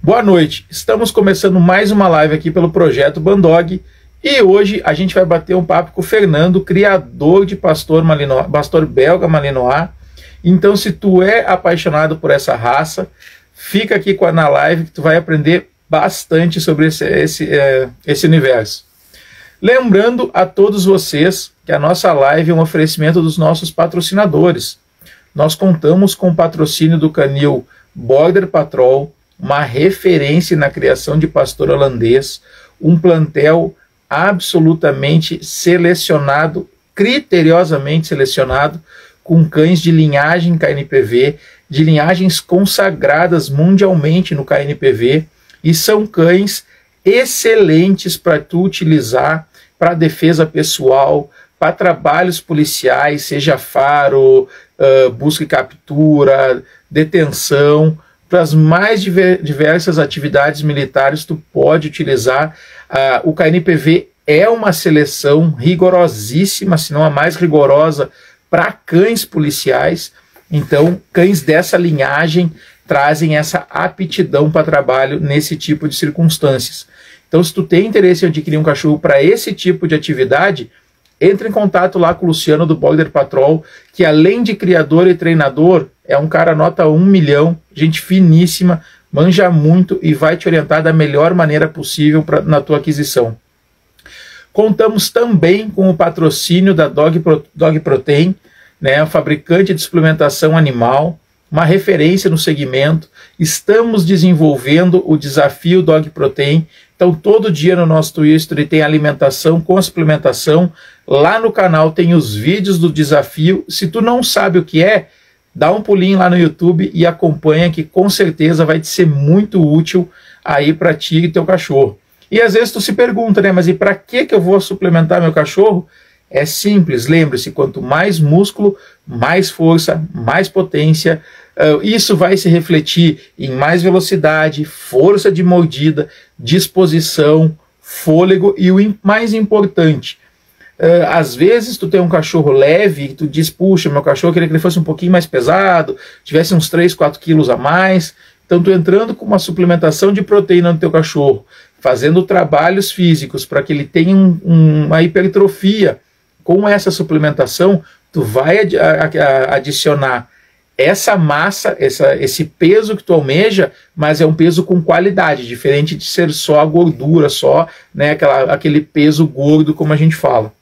Boa noite, estamos começando mais uma live aqui pelo Projeto Bandog e hoje a gente vai bater um papo com o Fernando, criador de pastor belga Malinois. Então, se tu é apaixonado por essa raça, fica aqui na live que tu vai aprender bastante sobre esse universo. Lembrando a todos vocês que a nossa live é um oferecimento dos nossos patrocinadores. Nós contamos com o patrocínio do canil Border Patrol, uma referência na criação de pastor holandês, um plantel absolutamente selecionado, criteriosamente selecionado, com cães de linhagem KNPV, de linhagens consagradas mundialmente no KNPV, e são cães excelentes para tu utilizar para defesa pessoal, para trabalhos policiais, seja faro, busca e captura, detenção, para as mais diversas atividades militares tu pode utilizar. O KNPV é uma seleção rigorosíssima, se não a mais rigorosa, para cães policiais. Então, cães dessa linhagem trazem essa aptidão para trabalho nesse tipo de circunstâncias. Então, se tu tem interesse em adquirir um cachorro para esse tipo de atividade, entre em contato lá com o Luciano do Border Patrol, que além de criador e treinador, é um cara nota 1 milhão, gente finíssima, manja muito e vai te orientar da melhor maneira possível na tua aquisição. Contamos também com o patrocínio da Dog Protein, né, fabricante de suplementação animal, uma referência no segmento. Estamos desenvolvendo o desafio Dog Protein. Então, todo dia no nosso Twitter tem alimentação com suplementação. Lá no canal tem os vídeos do desafio. Se tu não sabe o que é, dá um pulinho lá no YouTube e acompanha, que com certeza vai te ser muito útil aí para ti e teu cachorro. E às vezes tu se pergunta, né, mas e para que eu vou suplementar meu cachorro? É simples, lembre-se, quanto mais músculo, mais força, mais potência, isso vai se refletir em mais velocidade, força de mordida, disposição, fôlego e o mais importante, às vezes tu tem um cachorro leve e tu diz, puxa, meu cachorro eu queria que ele fosse um pouquinho mais pesado, tivesse uns 3, 4 quilos a mais. Então tu entrando com uma suplementação de proteína no teu cachorro, fazendo trabalhos físicos para que ele tenha uma hipertrofia, com essa suplementação, tu vai adicionar essa massa, esse peso que tu almeja, mas é um peso com qualidade, diferente de ser só a gordura, só, né, aquele peso gordo, como a gente fala.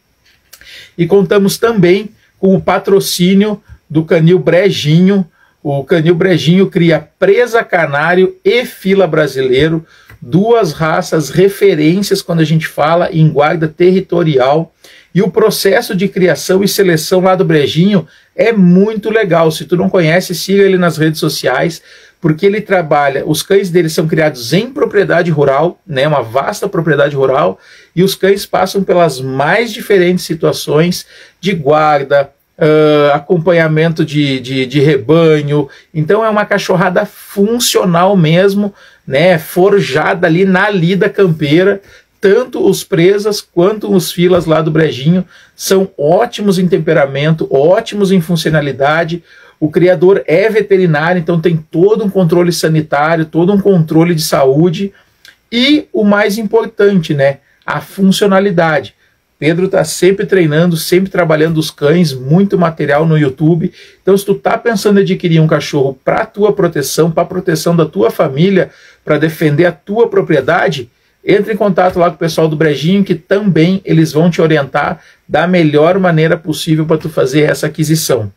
E contamos também com o patrocínio do canil Brejinho. O canil Brejinho cria presa canário e fila brasileiro, duas raças referências quando a gente fala em guarda territorial. E o processo de criação e seleção lá do Brejinho é muito legal. Se tu não conhece, siga ele nas redes sociais, porque ele trabalha, os cães dele são criados em propriedade rural, né, uma vasta propriedade rural, e os cães passam pelas mais diferentes situações de guarda, acompanhamento de rebanho. Então é uma cachorrada funcional mesmo, né, forjada ali na lida campeira. Tanto os presas quanto os filas lá do Brejinho são ótimos em temperamento, ótimos em funcionalidade. O criador é veterinário, então tem todo um controle sanitário, todo um controle de saúde. E o mais importante, né, a funcionalidade. Pedro está sempre treinando, sempre trabalhando os cães, muito material no YouTube. Então, se tu está pensando em adquirir um cachorro para a tua proteção, para a proteção da tua família, para defender a tua propriedade, entre em contato lá com o pessoal do Brejinho, que também eles vão te orientar da melhor maneira possível para tu fazer essa aquisição.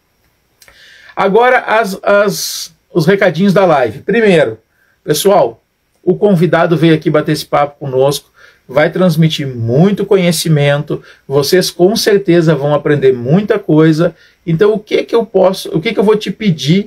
Agora, os recadinhos da live. Primeiro, pessoal, o convidado veio aqui bater esse papo conosco, vai transmitir muito conhecimento, vocês com certeza vão aprender muita coisa. Então, o que eu vou te pedir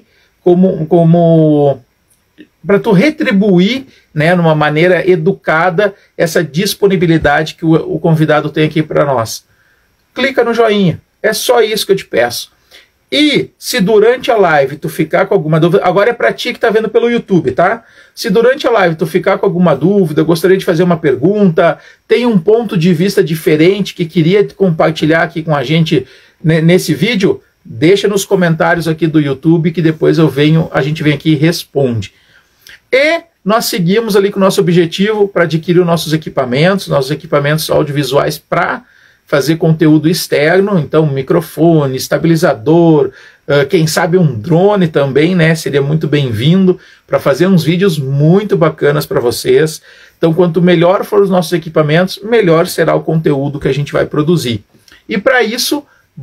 como para tu retribuir, né, numa maneira educada, essa disponibilidade que o convidado tem aqui para nós? Clica no joinha, é só isso que eu te peço. E se durante a live tu ficar com alguma dúvida, agora é para ti que está vendo pelo YouTube, tá? Se durante a live tu ficar com alguma dúvida, gostaria de fazer uma pergunta, tem um ponto de vista diferente que queria compartilhar aqui com a gente nesse vídeo, deixa nos comentários aqui do YouTube que depois a gente vem aqui e responde. E nós seguimos ali com o nosso objetivo para adquirir os nossos equipamentos audiovisuais para fazer conteúdo externo, então microfone, estabilizador, quem sabe um drone também, né? Seria muito bem-vindo para fazer uns vídeos muito bacanas para vocês. Então, quanto melhor for os nossos equipamentos, melhor será o conteúdo que a gente vai produzir. E para isso,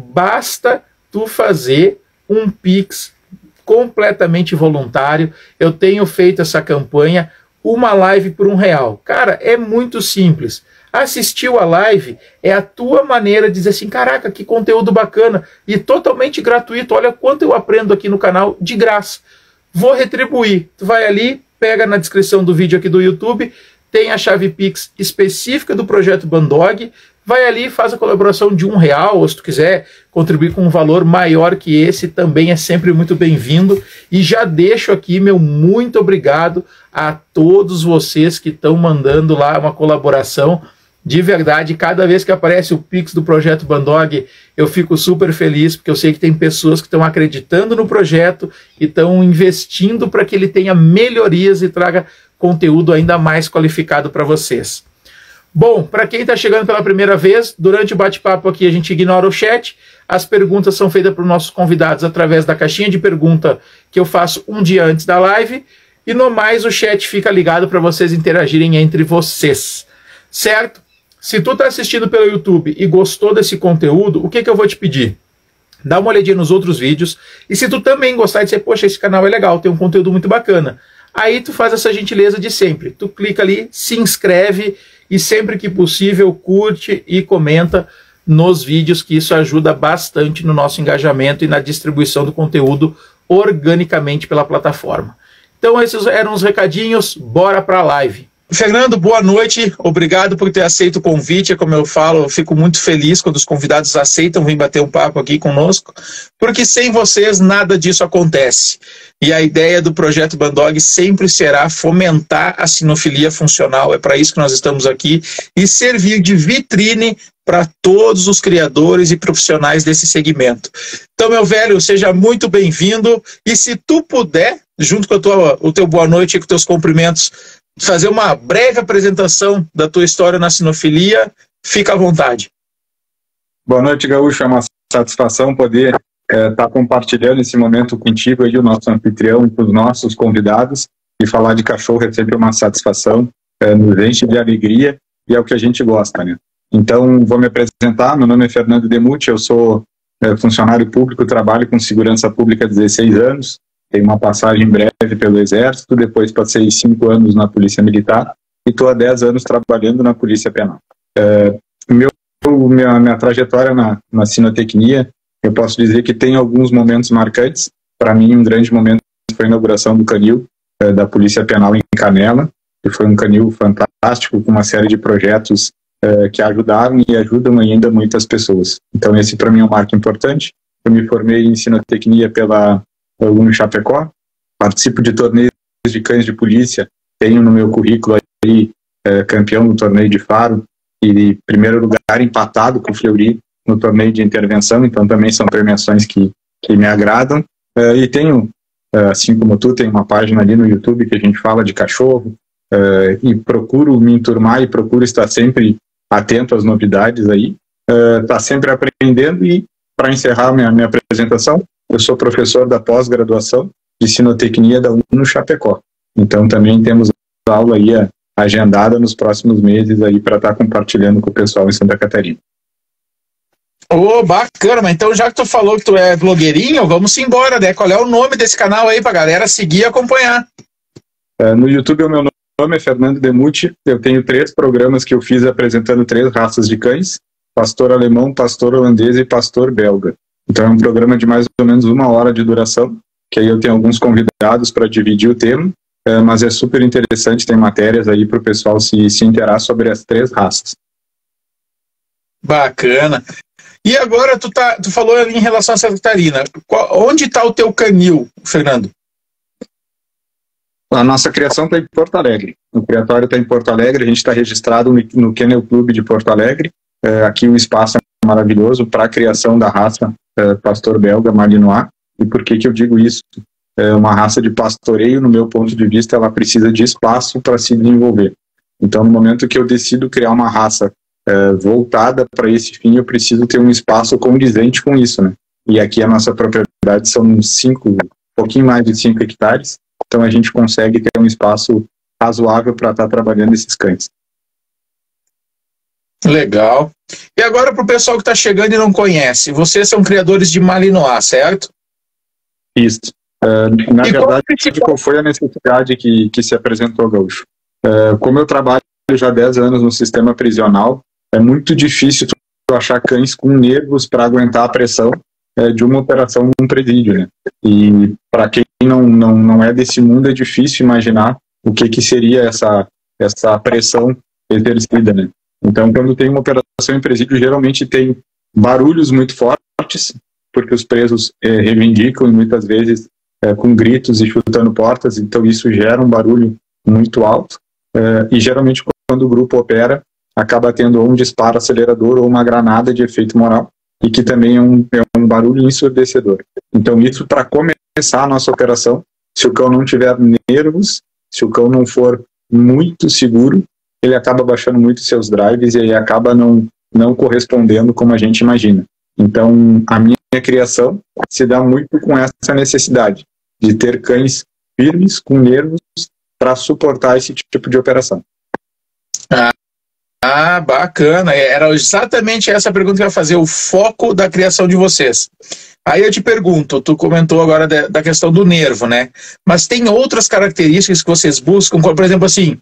basta tu fazer um Pix completamente voluntário. Eu tenho feito essa campanha, uma live por R$1. Cara, é muito simples. Assistiu a live é a tua maneira de dizer assim, caraca, que conteúdo bacana e totalmente gratuito. Olha quanto eu aprendo aqui no canal de graça. Vou retribuir. Tu vai ali, pega na descrição do vídeo aqui do YouTube, tem a chave Pix específica do Projeto Bandog, vai ali e faz a colaboração de R$1, ou se tu quiser contribuir com um valor maior que esse, também é sempre muito bem-vindo. E já deixo aqui meu muito obrigado a todos vocês que estão mandando lá uma colaboração. De verdade, cada vez que aparece o Pix do Projeto Bandog, eu fico super feliz, porque eu sei que tem pessoas que estão acreditando no projeto e estão investindo para que ele tenha melhorias e traga conteúdo ainda mais qualificado para vocês. Bom, para quem está chegando pela primeira vez, durante o bate-papo aqui a gente ignora o chat, as perguntas são feitas para os nossos convidados através da caixinha de pergunta que eu faço um dia antes da live, e no mais o chat fica ligado para vocês interagirem entre vocês, certo? Se tu está assistindo pelo YouTube e gostou desse conteúdo, o que eu vou te pedir? Dá uma olhadinha nos outros vídeos, e se tu também gostar de dizer, poxa, esse canal é legal, tem um conteúdo muito bacana, aí tu faz essa gentileza de sempre, tu clica ali, se inscreve, e sempre que possível curte e comenta nos vídeos, que isso ajuda bastante no nosso engajamento e na distribuição do conteúdo organicamente pela plataforma. Então esses eram os recadinhos, bora para a live. Fernando, boa noite, obrigado por ter aceito o convite. Como eu falo, eu fico muito feliz quando os convidados aceitam vir bater um papo aqui conosco, porque sem vocês nada disso acontece. E a ideia do Projeto Bandog sempre será fomentar a sinofilia funcional, é para isso que nós estamos aqui, e servir de vitrine para todos os criadores e profissionais desse segmento. Então, meu velho, seja muito bem-vindo, e se tu puder, junto com o teu boa noite e com os teus cumprimentos, fazer uma breve apresentação da tua história na sinofilia, fica à vontade. Boa noite, Gaúcho, é uma satisfação poder estar compartilhando esse momento contigo aí, o nosso anfitrião, com os nossos convidados, e falar de cachorro é sempre uma satisfação, nos enche de alegria, e é o que a gente gosta, né? Então, vou me apresentar, meu nome é Fernando Demuth, eu sou funcionário público, trabalho com segurança pública há 16 anos, tenho uma passagem breve pelo Exército, depois passei 5 anos na Polícia Militar e estou há 10 anos trabalhando na Polícia Penal. Minha trajetória na sinotecnia, eu posso dizer que tem alguns momentos marcantes. Para mim, um grande momento foi a inauguração do canil da Polícia Penal em Canela, que foi um canil fantástico, com uma série de projetos que ajudaram e ajudam ainda muitas pessoas. Então, esse para mim é um marco importante. Eu me formei em sinotecnia pela UNO Chapecó, participo de torneios de cães de polícia, tenho no meu currículo aí campeão do torneio de Faro e primeiro lugar empatado com o Fleury no torneio de intervenção, então também são premiações que me agradam, e tenho, assim como tu, tem uma página ali no YouTube que a gente fala de cachorro, e procuro me enturmar e procuro estar sempre atento às novidades aí, tá sempre aprendendo. E para encerrar minha apresentação, eu sou professor da pós-graduação de sinotecnia da UNO Chapecó. Então também temos aula aí agendada nos próximos meses aí para estar compartilhando com o pessoal em Santa Catarina. Bacana, mas então já que tu falou que tu é blogueirinho, vamos embora, né? Qual é o nome desse canal aí pra galera seguir e acompanhar? No YouTube o meu nome é Fernando Demuth, eu tenho 3 programas que eu fiz apresentando 3 raças de cães, pastor alemão, pastor holandês e pastor belga. Então é um programa de mais ou menos 1 hora de duração, que aí eu tenho alguns convidados para dividir o tema, mas é super interessante, tem matérias aí para o pessoal se interar sobre as 3 raças. Bacana. E agora tu falou ali em relação a Santa Catarina, onde está o teu canil, Fernando? A nossa criação está em Porto Alegre, o criatório está em Porto Alegre, a gente está registrado no Kennel Club de Porto Alegre, aqui o espaço é maravilhoso para a criação da raça pastor belga Malinois. E por que eu digo isso? uma raça de pastoreio, no meu ponto de vista, ela precisa de espaço para se desenvolver. Então, no momento que eu decido criar uma raça voltada para esse fim, eu preciso ter um espaço condizente com isso, né? E aqui a nossa propriedade são um pouquinho mais de 5 hectares, então a gente consegue ter um espaço razoável para estar trabalhando esses cães. Legal. E agora para o pessoal que está chegando e não conhece, vocês são criadores de Malinois, certo? Isso. Na verdade, qual foi a necessidade que se apresentou, Gaúcho? Como eu trabalho já há 10 anos no sistema prisional, é muito difícil tu achar cães com nervos para aguentar a pressão de uma operação num presídio, né? E para quem não é desse mundo, é difícil imaginar o que seria essa pressão exercida, né? Então, quando tem uma operação em presídio, geralmente tem barulhos muito fortes, porque os presos reivindicam, e muitas vezes com gritos e chutando portas, então isso gera um barulho muito alto, e geralmente quando o grupo opera, acaba tendo ou um disparo acelerador ou uma granada de efeito moral, e que também é um barulho ensurdecedor. Então isso, para começar a nossa operação, se o cão não tiver nervos, se o cão não for muito seguro, ele acaba baixando muito seus drives e aí acaba não correspondendo como a gente imagina. Então, a minha criação se dá muito com essa necessidade de ter cães firmes, com nervos, para suportar esse tipo de operação. Bacana. Era exatamente essa pergunta que eu ia fazer, o foco da criação de vocês. Aí eu te pergunto, tu comentou agora da questão do nervo, né? Mas tem outras características que vocês buscam, como, por exemplo, assim,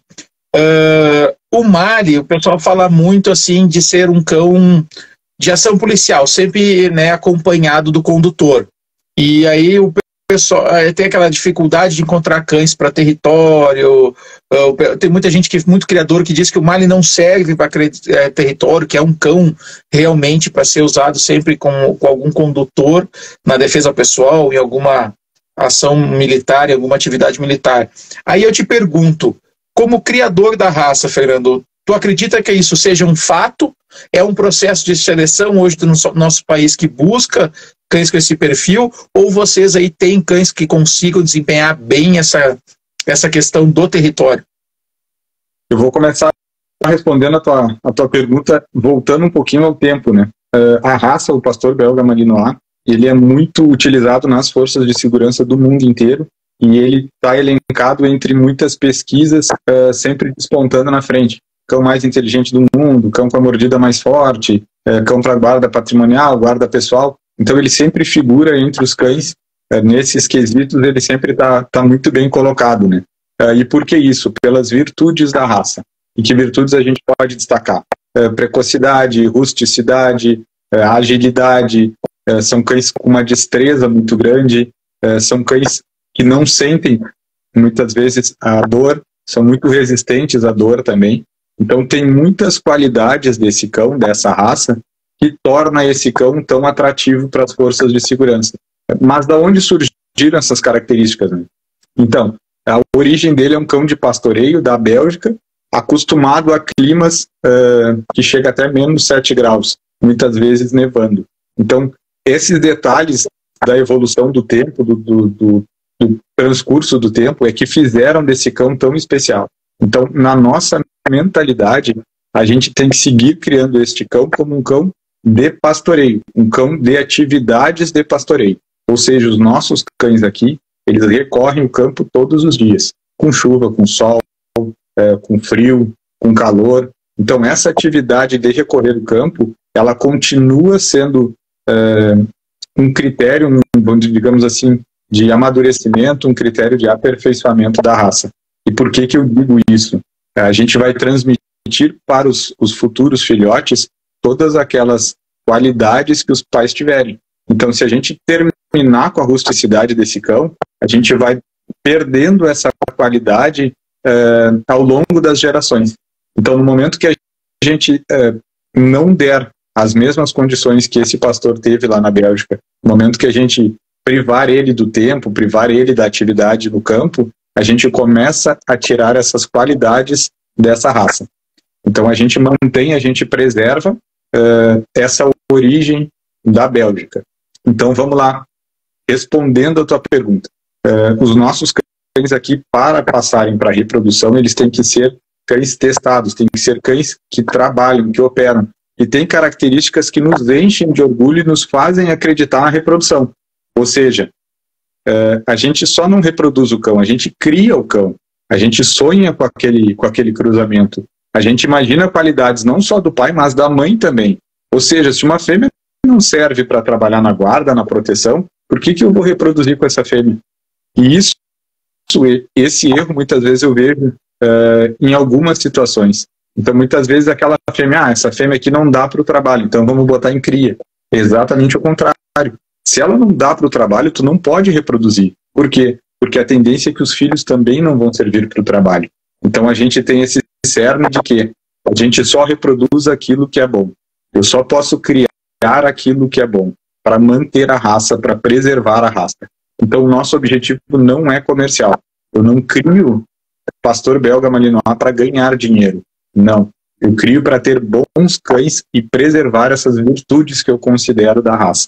o Mali, o pessoal fala muito assim de ser um cão de ação policial, sempre, né, acompanhado do condutor. E aí o pessoal tem aquela dificuldade de encontrar cães para território. Tem muita gente, muito criador, que diz que o Mali não serve para território, que é um cão realmente para ser usado sempre com algum condutor na defesa pessoal, em alguma ação militar, em alguma atividade militar. Aí eu te pergunto, como criador da raça, Fernando, tu acredita que isso seja um fato? É um processo de seleção hoje do nosso país que busca cães com esse perfil? Ou vocês aí têm cães que consigam desempenhar bem essa questão do território? Eu vou começar respondendo a tua pergunta, voltando um pouquinho ao tempo, né? A raça, o pastor belga Malinois, ele é muito utilizado nas forças de segurança do mundo inteiro, e ele está elencado entre muitas pesquisas, sempre despontando na frente. Cão mais inteligente do mundo, cão com a mordida mais forte, cão para guarda patrimonial, guarda pessoal. Então ele sempre figura entre os cães, nesses quesitos ele sempre está muito bem colocado, né? E por que isso? Pelas virtudes da raça. E que virtudes a gente pode destacar? Precocidade, rusticidade, agilidade, são cães com uma destreza muito grande, são cães que não sentem muitas vezes a dor, são muito resistentes à dor também. Então tem muitas qualidades desse cão, dessa raça, que torna esse cão tão atrativo para as forças de segurança. Mas da onde surgiram essas características, né? Então, a origem dele é um cão de pastoreio da Bélgica, acostumado a climas que chega até menos 7 graus, muitas vezes nevando. Então, esses detalhes da evolução do tempo, do transcurso do tempo, é que fizeram desse cão tão especial. Então, na nossa mentalidade, a gente tem que seguir criando este cão como um cão de pastoreio, um cão de atividades de pastoreio. Ou seja, os nossos cães aqui, eles recorrem o campo todos os dias, com chuva, com sol, com frio, com calor. Então, essa atividade de recorrer o campo, ela continua sendo um critério, digamos assim, de amadurecimento, um critério de aperfeiçoamento da raça. E por que eu digo isso? A gente vai transmitir para os futuros filhotes todas aquelas qualidades que os pais tiverem. Então, se a gente terminar com a rusticidade desse cão, a gente vai perdendo essa qualidade ao longo das gerações. Então, no momento que a gente não der as mesmas condições que esse pastor teve lá na Bélgica, no momento que a gente privar ele do tempo, privar ele da atividade no campo, a gente começa a tirar essas qualidades dessa raça. Então a gente mantém, a gente preserva essa origem da Bélgica. Então vamos lá, respondendo a tua pergunta. Os nossos cães aqui, para passarem para a reprodução, eles têm que ser cães testados, têm que ser cães que trabalham, que operam, e tem características que nos enchem de orgulho e nos fazem acreditar na reprodução. Ou seja, a gente só não reproduz o cão, a gente cria o cão, a gente sonha com aquele cruzamento, a gente imagina qualidades não só do pai, mas da mãe também. Ou seja, se uma fêmea não serve para trabalhar na guarda, na proteção, por que eu vou reproduzir com essa fêmea? E esse erro muitas vezes eu vejo em algumas situações. Então muitas vezes aquela fêmea, essa fêmea aqui não dá para o trabalho, então vamos botar em cria. Exatamente o contrário. Se ela não dá para o trabalho, tu não pode reproduzir. Por quê? Porque a tendência é que os filhos também não vão servir para o trabalho. Então a gente tem esse cerne de que a gente só reproduz aquilo que é bom. Eu só posso criar aquilo que é bom para manter a raça, para preservar a raça. Então o nosso objetivo não é comercial. Eu não crio pastor belga malinois para ganhar dinheiro. Não. Eu crio para ter bons cães e preservar essas virtudes que eu considero da raça.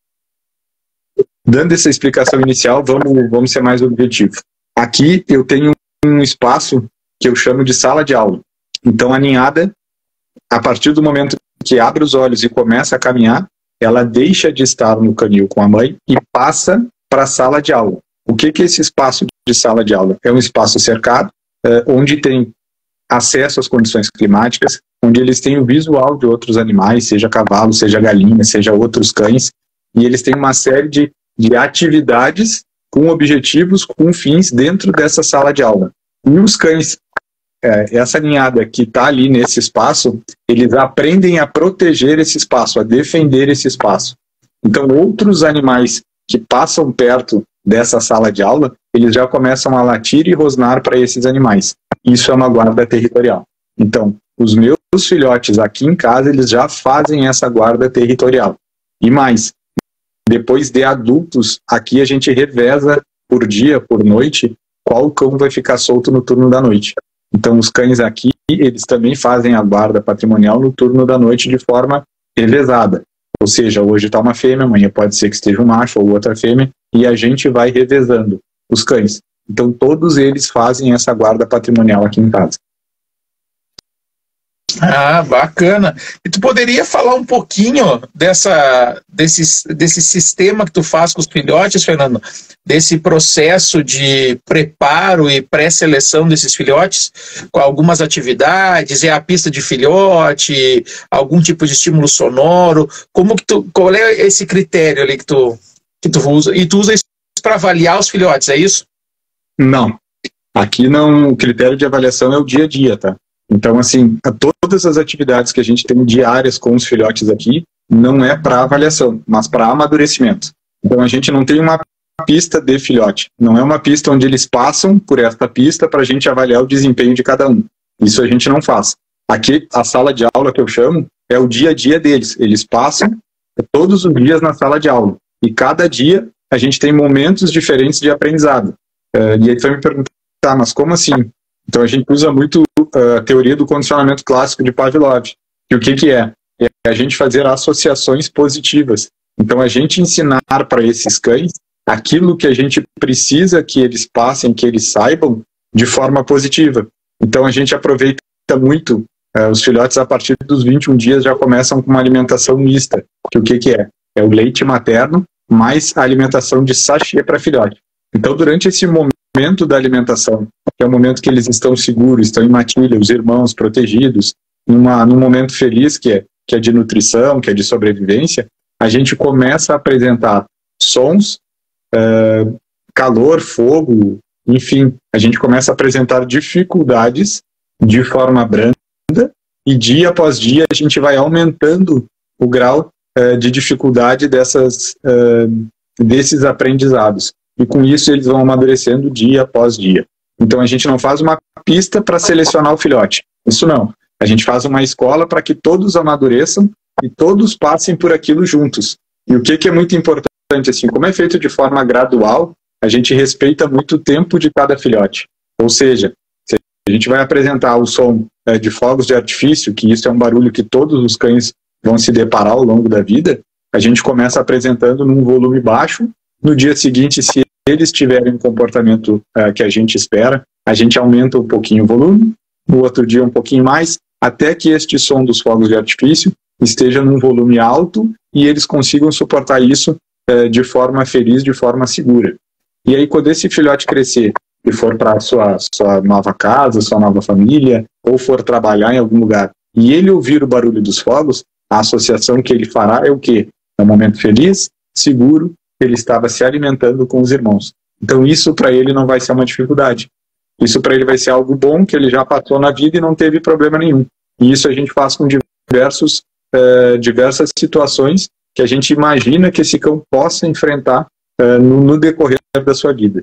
Dando essa explicação inicial, vamos ser mais objetivos. Aqui eu tenho um espaço que eu chamo de sala de aula. Então a ninhada, a partir do momento que abre os olhos e começa a caminhar, ela deixa de estar no canil com a mãe e passa para a sala de aula. O que é esse espaço de sala de aula? É um espaço cercado, onde tem acesso às condições climáticas, onde eles têm o visual de outros animais, seja cavalo, seja galinha, seja outros cães, e eles têm uma série de atividades com objetivos, com fins dentro dessa sala de aula. E os cães, essa ninhada que está ali nesse espaço, eles aprendem a proteger esse espaço, a defender esse espaço. Então outros animais que passam perto dessa sala de aula, eles já começam a latir e rosnar para esses animais. Isso é uma guarda territorial. Então, os meus filhotes aqui em casa, eles já fazem essa guarda territorial. E mais, depois de adultos, aqui a gente reveza por dia, por noite, qual cão vai ficar solto no turno da noite. Então os cães aqui, eles também fazem a guarda patrimonial no turno da noite de forma revezada. Ou seja, hoje está uma fêmea, amanhã pode ser que esteja um macho ou outra fêmea, e a gente vai revezando os cães. Então todos eles fazem essa guarda patrimonial aqui em casa. Ah, bacana. E tu poderia falar um pouquinho desse sistema que tu faz com os filhotes, Fernando? Desse processo de preparo e pré-seleção desses filhotes, com algumas atividades, a pista de filhote, algum tipo de estímulo sonoro? Qual é esse critério ali que tu usa? E tu usa isso para avaliar os filhotes, é isso? Não. Aqui não, o critério de avaliação é o dia a dia, tá? Então, assim, todas as atividades que a gente tem diárias com os filhotes aqui, não é para avaliação, mas para amadurecimento. Então, a gente não tem uma pista de filhote. Não é uma pista onde eles passam por esta pista para a gente avaliar o desempenho de cada um. Isso a gente não faz. Aqui, a sala de aula que eu chamo, é o dia a dia deles. Eles passam todos os dias na sala de aula. E cada dia a gente tem momentos diferentes de aprendizado. E aí tu vai me perguntar, tá, mas como assim? Então a gente usa muito a teoria do condicionamento clássico de Pavlov. E o que é? É a gente fazer associações positivas. Então a gente ensinar para esses cães aquilo que a gente precisa que eles passem, que eles saibam, de forma positiva. Então a gente aproveita muito, os filhotes a partir dos 21 dias já começam com uma alimentação mista. Que o que é? É o leite materno mais a alimentação de sachê para filhote. Então durante esse momento da alimentação, que é o momento que eles estão seguros, estão em matilha, os irmãos protegidos, num momento feliz que é de nutrição, que é de sobrevivência, a gente começa a apresentar sons, calor, fogo, enfim, a gente começa a apresentar dificuldades de forma branda e dia após dia a gente vai aumentando o grau de dificuldade desses aprendizados. E com isso eles vão amadurecendo dia após dia. Então a gente não faz uma pista para selecionar o filhote. Isso não. A gente faz uma escola para que todos amadureçam e todos passem por aquilo juntos. E o que é muito importante, assim, como é feito de forma gradual, a gente respeita muito o tempo de cada filhote. Ou seja, se a gente vai apresentar o som de fogos de artifício, que isso é um barulho que todos os cães vão se deparar ao longo da vida, a gente começa apresentando num volume baixo. No dia seguinte, se eles tiverem um comportamento que a gente espera, a gente aumenta um pouquinho o volume, no outro dia um pouquinho mais, até que este som dos fogos de artifício esteja num volume alto e eles consigam suportar isso de forma feliz, de forma segura. E aí, quando esse filhote crescer e for para a sua nova casa, sua nova família, ou for trabalhar em algum lugar, e ele ouvir o barulho dos fogos, a associação que ele fará é o quê? É um momento feliz, seguro, ele estava se alimentando com os irmãos. Então isso para ele não vai ser uma dificuldade. Isso para ele vai ser algo bom, que ele já passou na vida e não teve problema nenhum. E isso a gente faz com diversas situações que a gente imagina que esse cão possa enfrentar no decorrer da sua vida.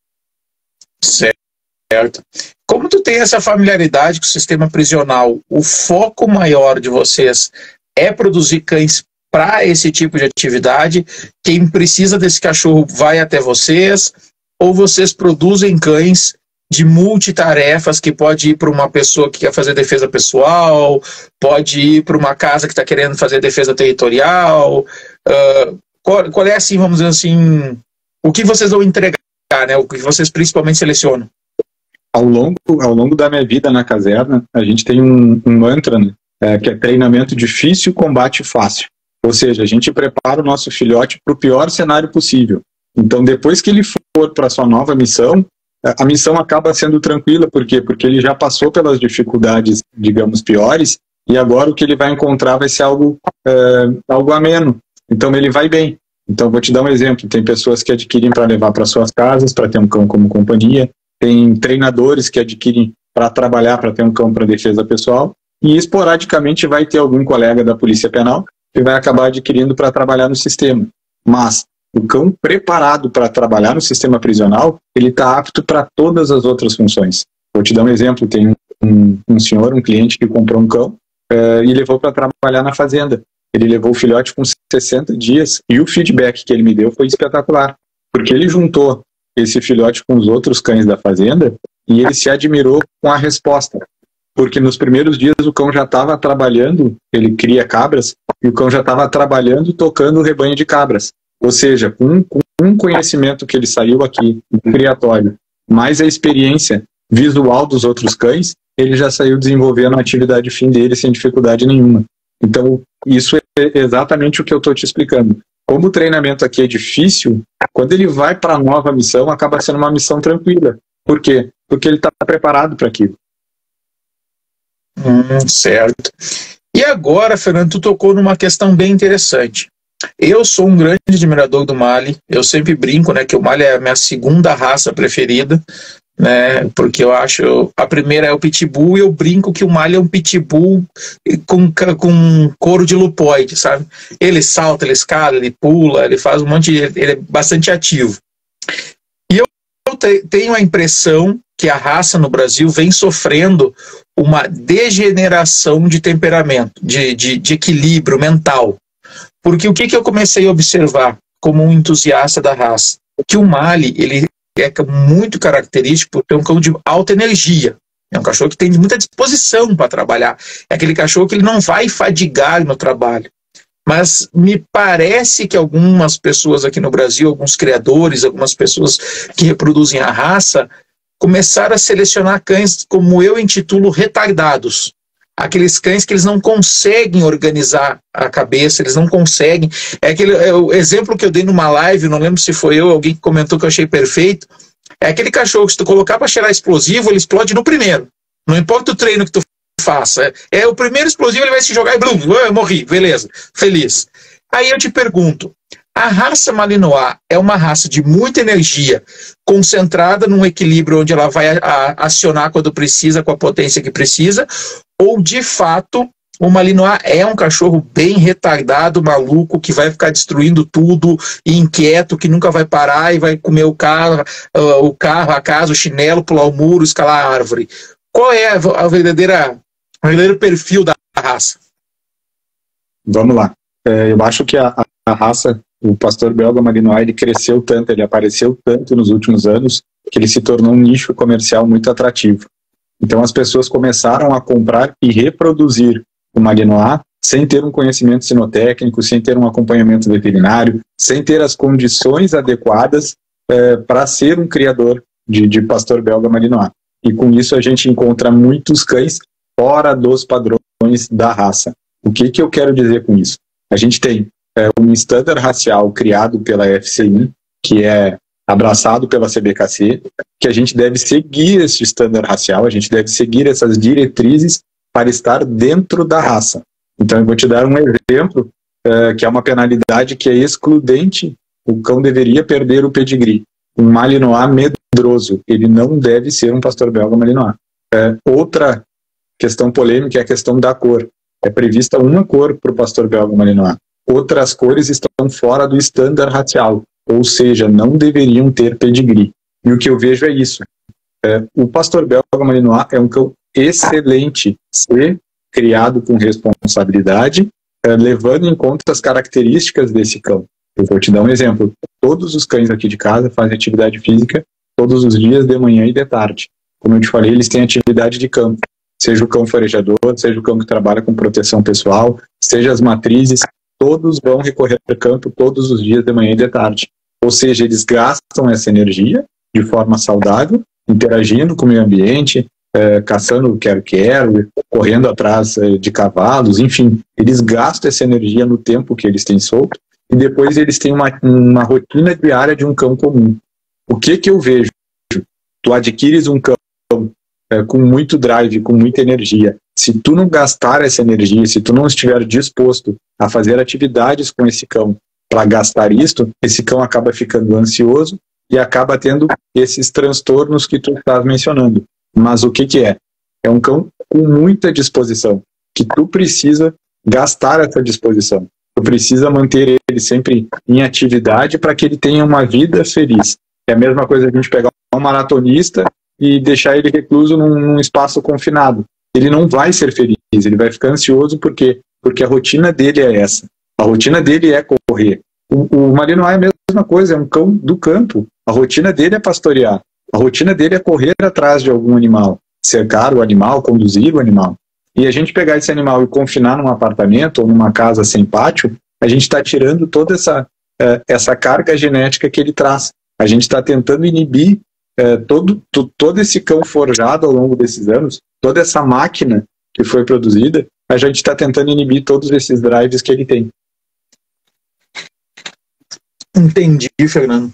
Certo. Como tu tem essa familiaridade com o sistema prisional, o foco maior de vocês é produzir cães para esse tipo de atividade? Quem precisa desse cachorro vai até vocês? Ou vocês produzem cães de multitarefas, que pode ir para uma pessoa que quer fazer defesa pessoal, pode ir para uma casa que está querendo fazer defesa territorial? Qual é, assim, vamos dizer assim, o que vocês vão entregar, né? O que vocês principalmente selecionam? Ao longo da minha vida na caserna, a gente tem um mantra, né, que é treinamento difícil, combate fácil. Ou seja, a gente prepara o nosso filhote para o pior cenário possível. Então, depois que ele for para a sua nova missão, a missão acaba sendo tranquila. Por quê? Porque ele já passou pelas dificuldades, digamos, piores, e agora o que ele vai encontrar vai ser algo ameno. Então, ele vai bem. Então, vou te dar um exemplo. Tem pessoas que adquirem para levar para suas casas, para ter um cão como companhia. Tem treinadores que adquirem para trabalhar, para ter um cão para defesa pessoal. E, esporadicamente, vai ter algum colega da Polícia Penal que vai acabar adquirindo para trabalhar no sistema. Mas o cão preparado para trabalhar no sistema prisional, ele está apto para todas as outras funções. Vou te dar um exemplo. Tem um senhor, um cliente que comprou um cão e levou para trabalhar na fazenda. Ele levou o filhote com 60 dias e o feedback que ele me deu foi espetacular, porque ele juntou esse filhote com os outros cães da fazenda e ele se admirou com a resposta. Porque nos primeiros dias o cão já estava trabalhando, ele cria cabras, e o cão já estava trabalhando, tocando o rebanho de cabras. Ou seja, com um conhecimento que ele saiu aqui no criatório, mais a experiência visual dos outros cães, ele já saiu desenvolvendo a atividade fim dele sem dificuldade nenhuma. Então, isso é exatamente o que eu estou te explicando. Como o treinamento aqui é difícil, quando ele vai para a nova missão, acaba sendo uma missão tranquila. Por quê? Porque ele está preparado para aquilo. Certo. E agora, Fernando, tu tocou numa questão bem interessante. Eu sou um grande admirador do Mali. Eu sempre brinco, né, que o Mali é a minha segunda raça preferida, né, porque eu acho, a primeira é o Pitbull, e eu brinco que o Mali é um Pitbull com couro de lupoide, sabe? Ele salta, ele escala, ele pula, ele faz um monte de... ele é bastante ativo. E eu tenho a impressão que a raça no Brasil vem sofrendo uma degeneração de temperamento, de equilíbrio mental. Porque o que eu comecei a observar como um entusiasta da raça? Que o Mali, ele é muito característico por ter um cão de alta energia. É um cachorro que tem muita disposição para trabalhar. É aquele cachorro que ele não vai fadigar no trabalho. Mas me parece que algumas pessoas aqui no Brasil, alguns criadores, algumas pessoas que reproduzem a raça, começaram a selecionar cães, como eu intitulo, retardados. Aqueles cães que eles não conseguem organizar a cabeça, eles não conseguem. O exemplo que eu dei numa live, não lembro se foi eu, alguém que comentou que eu achei perfeito, é aquele cachorro que se tu colocar para cheirar explosivo, ele explode no primeiro. Não importa o treino que tu faça. É o primeiro explosivo, ele vai se jogar e blum, eu morri, beleza, feliz. Aí eu te pergunto, a raça Malinois é uma raça de muita energia, concentrada num equilíbrio onde ela vai acionar quando precisa, com a potência que precisa, ou de fato o Malinois é um cachorro bem retardado, maluco, que vai ficar destruindo tudo, inquieto, que nunca vai parar e vai comer o carro, a casa, o chinelo, pular o muro, escalar a árvore? Qual é o verdadeiro perfil da raça? Vamos lá. Eu acho que a raça, o pastor belga Malinois, ele cresceu tanto, ele apareceu tanto nos últimos anos, que ele se tornou um nicho comercial muito atrativo. Então as pessoas começaram a comprar e reproduzir o Malinois sem ter um conhecimento sinotécnico, sem ter um acompanhamento veterinário, sem ter as condições adequadas para ser um criador de pastor belga malinois. E com isso a gente encontra muitos cães fora dos padrões da raça. O que eu quero dizer com isso? A gente tem um estándar racial criado pela FCI, que é abraçado pela CBKC, que a gente deve seguir esse estándar racial, a gente deve seguir essas diretrizes para estar dentro da raça. Então eu vou te dar um exemplo, que é uma penalidade que é excludente. O cão deveria perder o pedigree. Um malinois medroso, ele não deve ser um pastor belga malinois. Outra questão polêmica é a questão da cor. É prevista uma cor para o pastor belga malinois. Outras cores estão fora do estándar racial, ou seja, não deveriam ter pedigree. E o que eu vejo é isso. O pastor belga malinois é um cão excelente, se criado com responsabilidade, levando em conta as características desse cão. Eu vou te dar um exemplo. Todos os cães aqui de casa fazem atividade física todos os dias, de manhã e de tarde. Como eu te falei, eles têm atividade de campo. Seja o cão farejador, seja o cão que trabalha com proteção pessoal, seja as matrizes, todos vão recorrer ao campo todos os dias, de manhã e de tarde. Ou seja, eles gastam essa energia de forma saudável, interagindo com o meio ambiente, caçando quero-quero, correndo atrás de cavalos, enfim. Eles gastam essa energia no tempo que eles têm solto, e depois eles têm uma rotina diária de um cão comum. O que eu vejo? Tu adquires um cão com muito drive, com muita energia. Se tu não gastar essa energia, se tu não estiver disposto a fazer atividades com esse cão para gastar isto, esse cão acaba ficando ansioso e acaba tendo esses transtornos que tu estás mencionando. Mas o que é? É um cão com muita disposição, que tu precisa gastar essa disposição. Tu precisa manter ele sempre em atividade para que ele tenha uma vida feliz. É a mesma coisa a gente pegar um maratonista e deixar ele recluso num espaço confinado. Ele não vai ser feliz, ele vai ficar ansioso porque a rotina dele é essa. A rotina dele é correr. O malinois é a mesma coisa, é um cão do campo. A rotina dele é pastorear. A rotina dele é correr atrás de algum animal, cercar o animal, conduzir o animal. E a gente pegar esse animal e confinar num apartamento ou numa casa sem pátio, a gente está tirando toda essa carga genética que ele traz. A gente está tentando inibir todo esse cão forjado ao longo desses anos, toda essa máquina que foi produzida, a gente está tentando inibir todos esses drives que ele tem. Entendi, Fernando.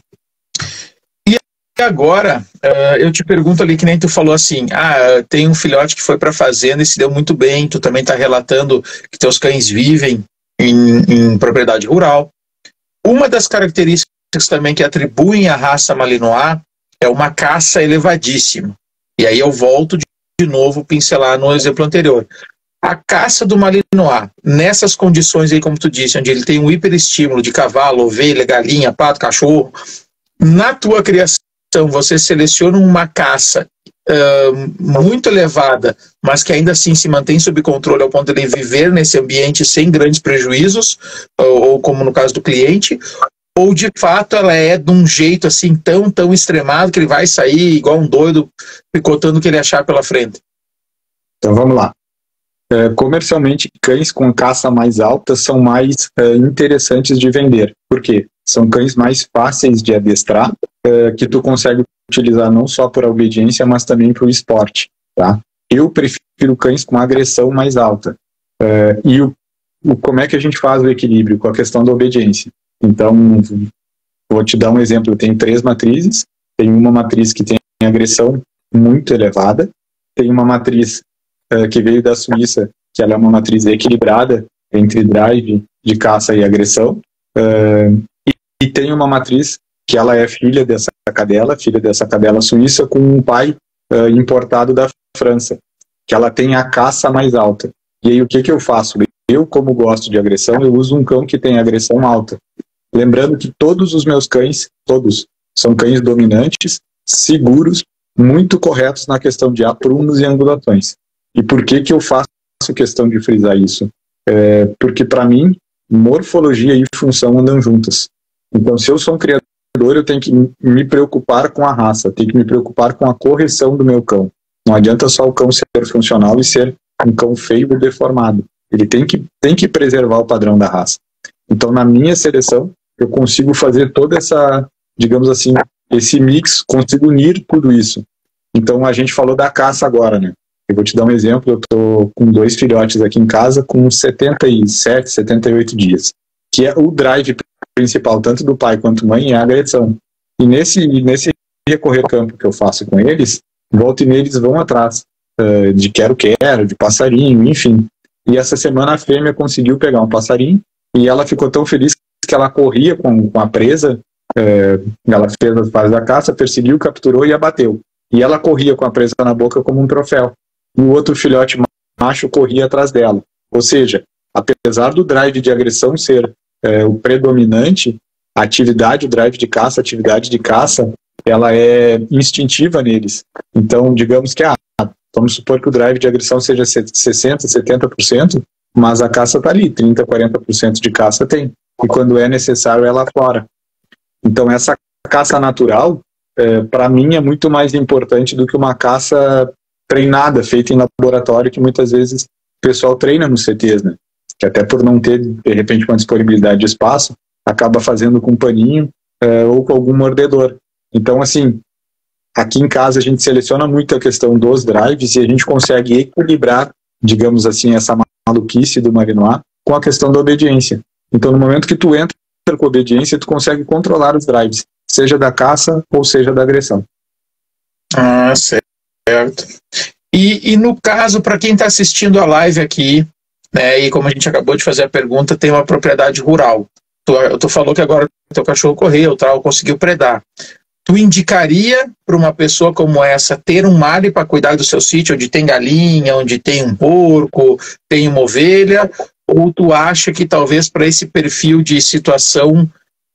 E agora, eu te pergunto ali, que nem tu falou assim, tem um filhote que foi para a fazenda e se deu muito bem, tu também está relatando que teus cães vivem em propriedade rural. Uma das características também que atribuem à raça malinois é uma caça elevadíssima. E aí eu volto de novo pincelar no exemplo anterior. A caça do malinois, nessas condições aí, como tu disse, onde ele tem um hiperestímulo de cavalo, ovelha, galinha, pato, cachorro, na tua criação você seleciona uma caça muito elevada, mas que ainda assim se mantém sob controle ao ponto de ele viver nesse ambiente sem grandes prejuízos, ou como no caso do cliente, ou de fato ela é de um jeito assim tão extremado que ele vai sair igual um doido picotando o que ele achar pela frente? Então vamos lá. Comercialmente, cães com caça mais alta são mais interessantes de vender. Por quê? São cães mais fáceis de adestrar, que tu consegue utilizar não só por obediência, mas também para o esporte. Tá? Eu prefiro cães com agressão mais alta. E como é que a gente faz o equilíbrio com a questão da obediência? Então, vou te dar um exemplo. Eu tenho 3 matrizes. Tem uma matriz que tem agressão muito elevada. Tem uma matriz que veio da Suíça, que ela é uma matriz equilibrada entre drive de caça e agressão. E tem uma matriz que ela é filha dessa cadela suíça com um pai importado da França, que ela tem a caça mais alta. E aí o que eu faço? Eu, como gosto de agressão, eu uso um cão que tem agressão alta. Lembrando que todos os meus cães, todos, são cães dominantes, seguros, muito corretos na questão de aprumos e angulações. E por que eu faço questão de frisar isso? Porque, para mim, morfologia e função andam juntas. Então, se eu sou um criador, eu tenho que me preocupar com a raça, tenho que me preocupar com a correção do meu cão. Não adianta só o cão ser funcional e ser um cão feio ou deformado. Ele tem que preservar o padrão da raça. Então, na minha seleção, eu consigo fazer toda essa, digamos assim, esse mix, consigo unir tudo isso. Então a gente falou da caça agora, né? Eu vou te dar um exemplo, eu tô com 2 filhotes aqui em casa com 77, 78 dias, que é o drive principal, tanto do pai quanto mãe, é a agressão. E nesse recorrer campo que eu faço com eles, volta e meia eles vão atrás de quero-quero, de passarinho, enfim. E essa semana a fêmea conseguiu pegar um passarinho e ela ficou tão feliz que ela corria com a presa, ela fez as fases da caça, perseguiu, capturou e abateu. E ela corria com a presa na boca como um troféu. E o outro filhote macho corria atrás dela. Ou seja, apesar do drive de agressão ser o predominante, a atividade, o drive de caça, a atividade de caça, ela é instintiva neles. Então, digamos que, vamos supor que o drive de agressão seja 60%, 70%, mas a caça está ali, 30%, 40% de caça tem. E quando é necessário, ela aflora. Então, essa caça natural, para mim, é muito mais importante do que uma caça treinada, feita em laboratório, que muitas vezes o pessoal treina nos CTs, né? Que até por não ter, de repente, uma disponibilidade de espaço, acaba fazendo com paninho ou com algum mordedor. Então, assim, aqui em casa a gente seleciona muito a questão dos drives e a gente consegue equilibrar, digamos assim, essa maluquice do Malinois com a questão da obediência. Então, no momento que tu entra com obediência, tu consegue controlar os drives, seja da caça ou seja da agressão. Ah, certo. E no caso, para quem está assistindo a live aqui, né, e como a gente acabou de fazer a pergunta, tem uma propriedade rural. Tu falou que agora teu cachorro correu, tal, conseguiu predar. Tu indicaria para uma pessoa como essa ter um Mali para cuidar do seu sítio, onde tem galinha, onde tem um porco, tem uma ovelha, ou tu acha que talvez para esse perfil de situação,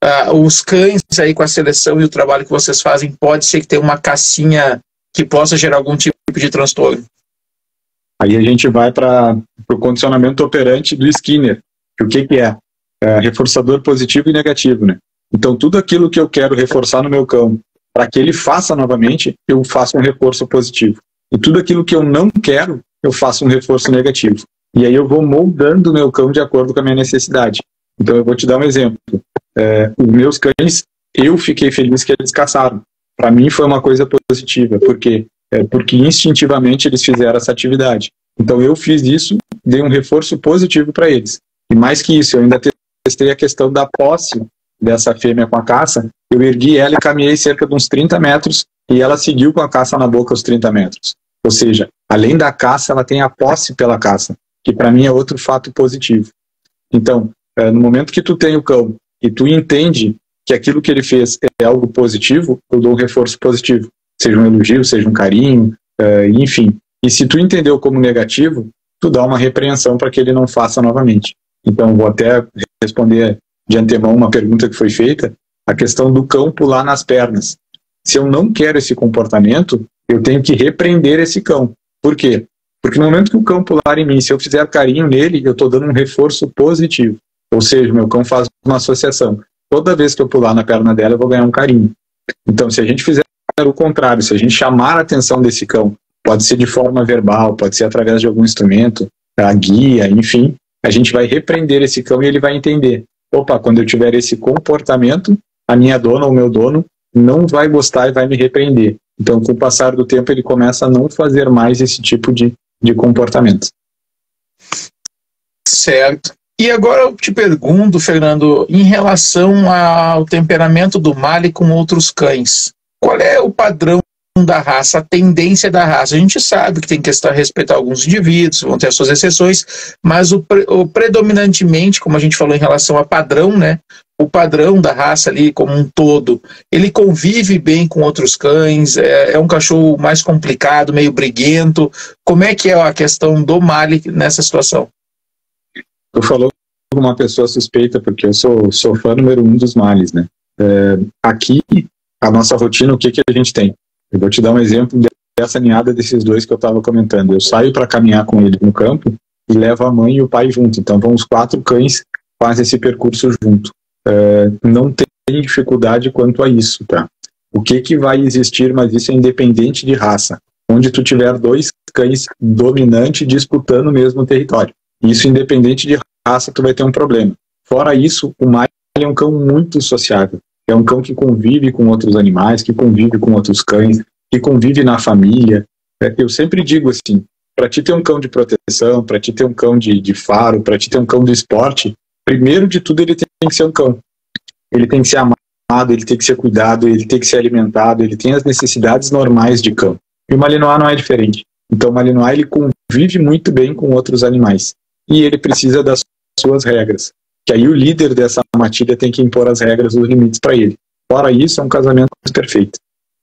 os cães aí com a seleção e o trabalho que vocês fazem, pode ser que tenha uma cacinha que possa gerar algum tipo de transtorno? Aí a gente vai para o condicionamento operante do Skinner. O que é? Reforçador positivo e negativo, né? Então, tudo aquilo que eu quero reforçar no meu cão, para que ele faça novamente, eu faço um reforço positivo. E tudo aquilo que eu não quero, eu faço um reforço negativo. E aí eu vou moldando o meu cão de acordo com a minha necessidade. Então, eu vou te dar um exemplo. Os meus cães, eu fiquei feliz que eles caçaram. Para mim foi uma coisa positiva. Por quê? Porque instintivamente eles fizeram essa atividade. Então, eu fiz isso, dei um reforço positivo para eles. E mais que isso, eu ainda testei a questão da posse dessa fêmea com a caça. Eu ergui ela e caminhei cerca de uns 30 metros e ela seguiu com a caça na boca os 30 metros. Ou seja, além da caça, ela tem a posse pela caça, que para mim é outro fato positivo. Então, no momento que tu tem o cão e tu entende que aquilo que ele fez é algo positivo, eu dou um reforço positivo. Seja um elogio, seja um carinho, enfim. E se tu entendeu como negativo, tu dá uma repreensão para que ele não faça novamente. Então, vou até responder de antemão uma pergunta que foi feita, a questão do cão pular nas pernas. Se eu não quero esse comportamento, eu tenho que repreender esse cão. Por quê? Porque no momento que o cão pular em mim, se eu fizer carinho nele, eu estou dando um reforço positivo. Ou seja, meu cão faz uma associação. Toda vez que eu pular na perna dela, eu vou ganhar um carinho. Então, se a gente fizer o contrário, se a gente chamar a atenção desse cão, pode ser de forma verbal, pode ser através de algum instrumento, a guia, enfim, a gente vai repreender esse cão e ele vai entender. Opa, quando eu tiver esse comportamento, a minha dona ou meu dono não vai gostar e vai me repreender. Então, com o passar do tempo, ele começa a não fazer mais esse tipo de comportamento. Certo. E agora eu te pergunto, Fernando, em relação ao temperamento do Mali com outros cães, qual é o padrão da raça, a tendência da raça? A gente sabe que tem que respeitar alguns indivíduos, vão ter as suas exceções, mas o predominantemente, como a gente falou em relação a padrão, né? O padrão da raça ali como um todo, ele convive bem com outros cães, é um cachorro mais complicado, meio briguento. Como é que é a questão do Mali nessa situação? Tu falou com uma pessoa suspeita, porque eu sou fã número 1 dos Malis, né? Aqui, a nossa rotina, o que a gente tem? Eu vou te dar um exemplo dessa ninhada desses dois que eu estava comentando. Eu saio para caminhar com ele no campo e levo a mãe e o pai junto. Então, vão os 4 cães, fazem esse percurso junto. Não tem dificuldade quanto a isso, tá? O que vai existir, mas isso é independente de raça. Onde tu tiver 2 cães dominantes disputando o mesmo território. Isso independente de raça, tu vai ter um problema. Fora isso, o Mali é um cão muito sociável. É um cão que convive com outros animais, que convive com outros cães, que convive na família. Eu sempre digo assim, para ti ter um cão de proteção, para ti ter um cão de faro, para ti ter um cão do esporte, primeiro de tudo ele tem que ser um cão. Ele tem que ser amado, ele tem que ser cuidado, ele tem que ser alimentado, ele tem as necessidades normais de cão. E o Malinois não é diferente. Então o Malinois ele convive muito bem com outros animais. E ele precisa das suas regras. Que aí o líder dessa matilha tem que impor as regras, os limites para ele. Fora isso, é um casamento perfeito.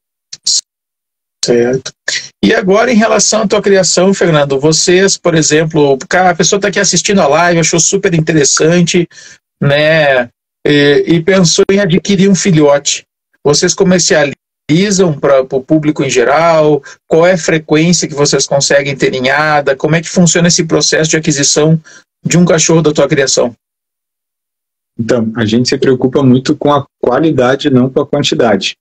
Certo. E agora, em relação à tua criação, Fernando, vocês, por exemplo, a pessoa está aqui assistindo a live, achou super interessante, né, e pensou em adquirir um filhote. Vocês comercializam para o público em geral? Qual é a frequência que vocês conseguem ter ninhada? Como é que funciona esse processo de aquisição de um cachorro da tua criação? Então, a gente se preocupa muito com a qualidade, não com a quantidade.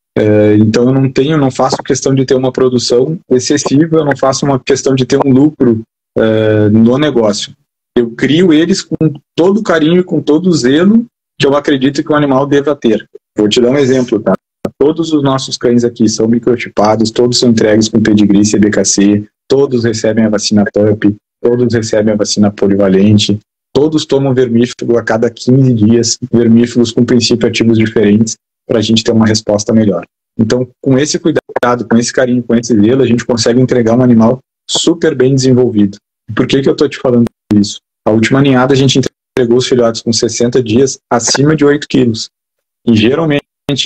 Então eu não faço questão de ter uma produção excessiva, eu não faço uma questão de ter um lucro no negócio. Eu crio eles com todo o carinho, com todo o zelo que eu acredito que o animal deva ter. Vou te dar um exemplo, tá? Todos os nossos cães aqui são microchipados, todos são entregues com pedigree CBKC, todos recebem a vacina PUP, todos recebem a vacina polivalente, todos tomam vermífugo a cada 15 dias, vermífugos com princípios ativos diferentes, para a gente ter uma resposta melhor. Então, com esse cuidado, com esse carinho, com esse zelo, a gente consegue entregar um animal super bem desenvolvido. Por que eu estou te falando isso? A última ninhada a gente entregou os filhotes com 60 dias acima de 8 quilos. E geralmente,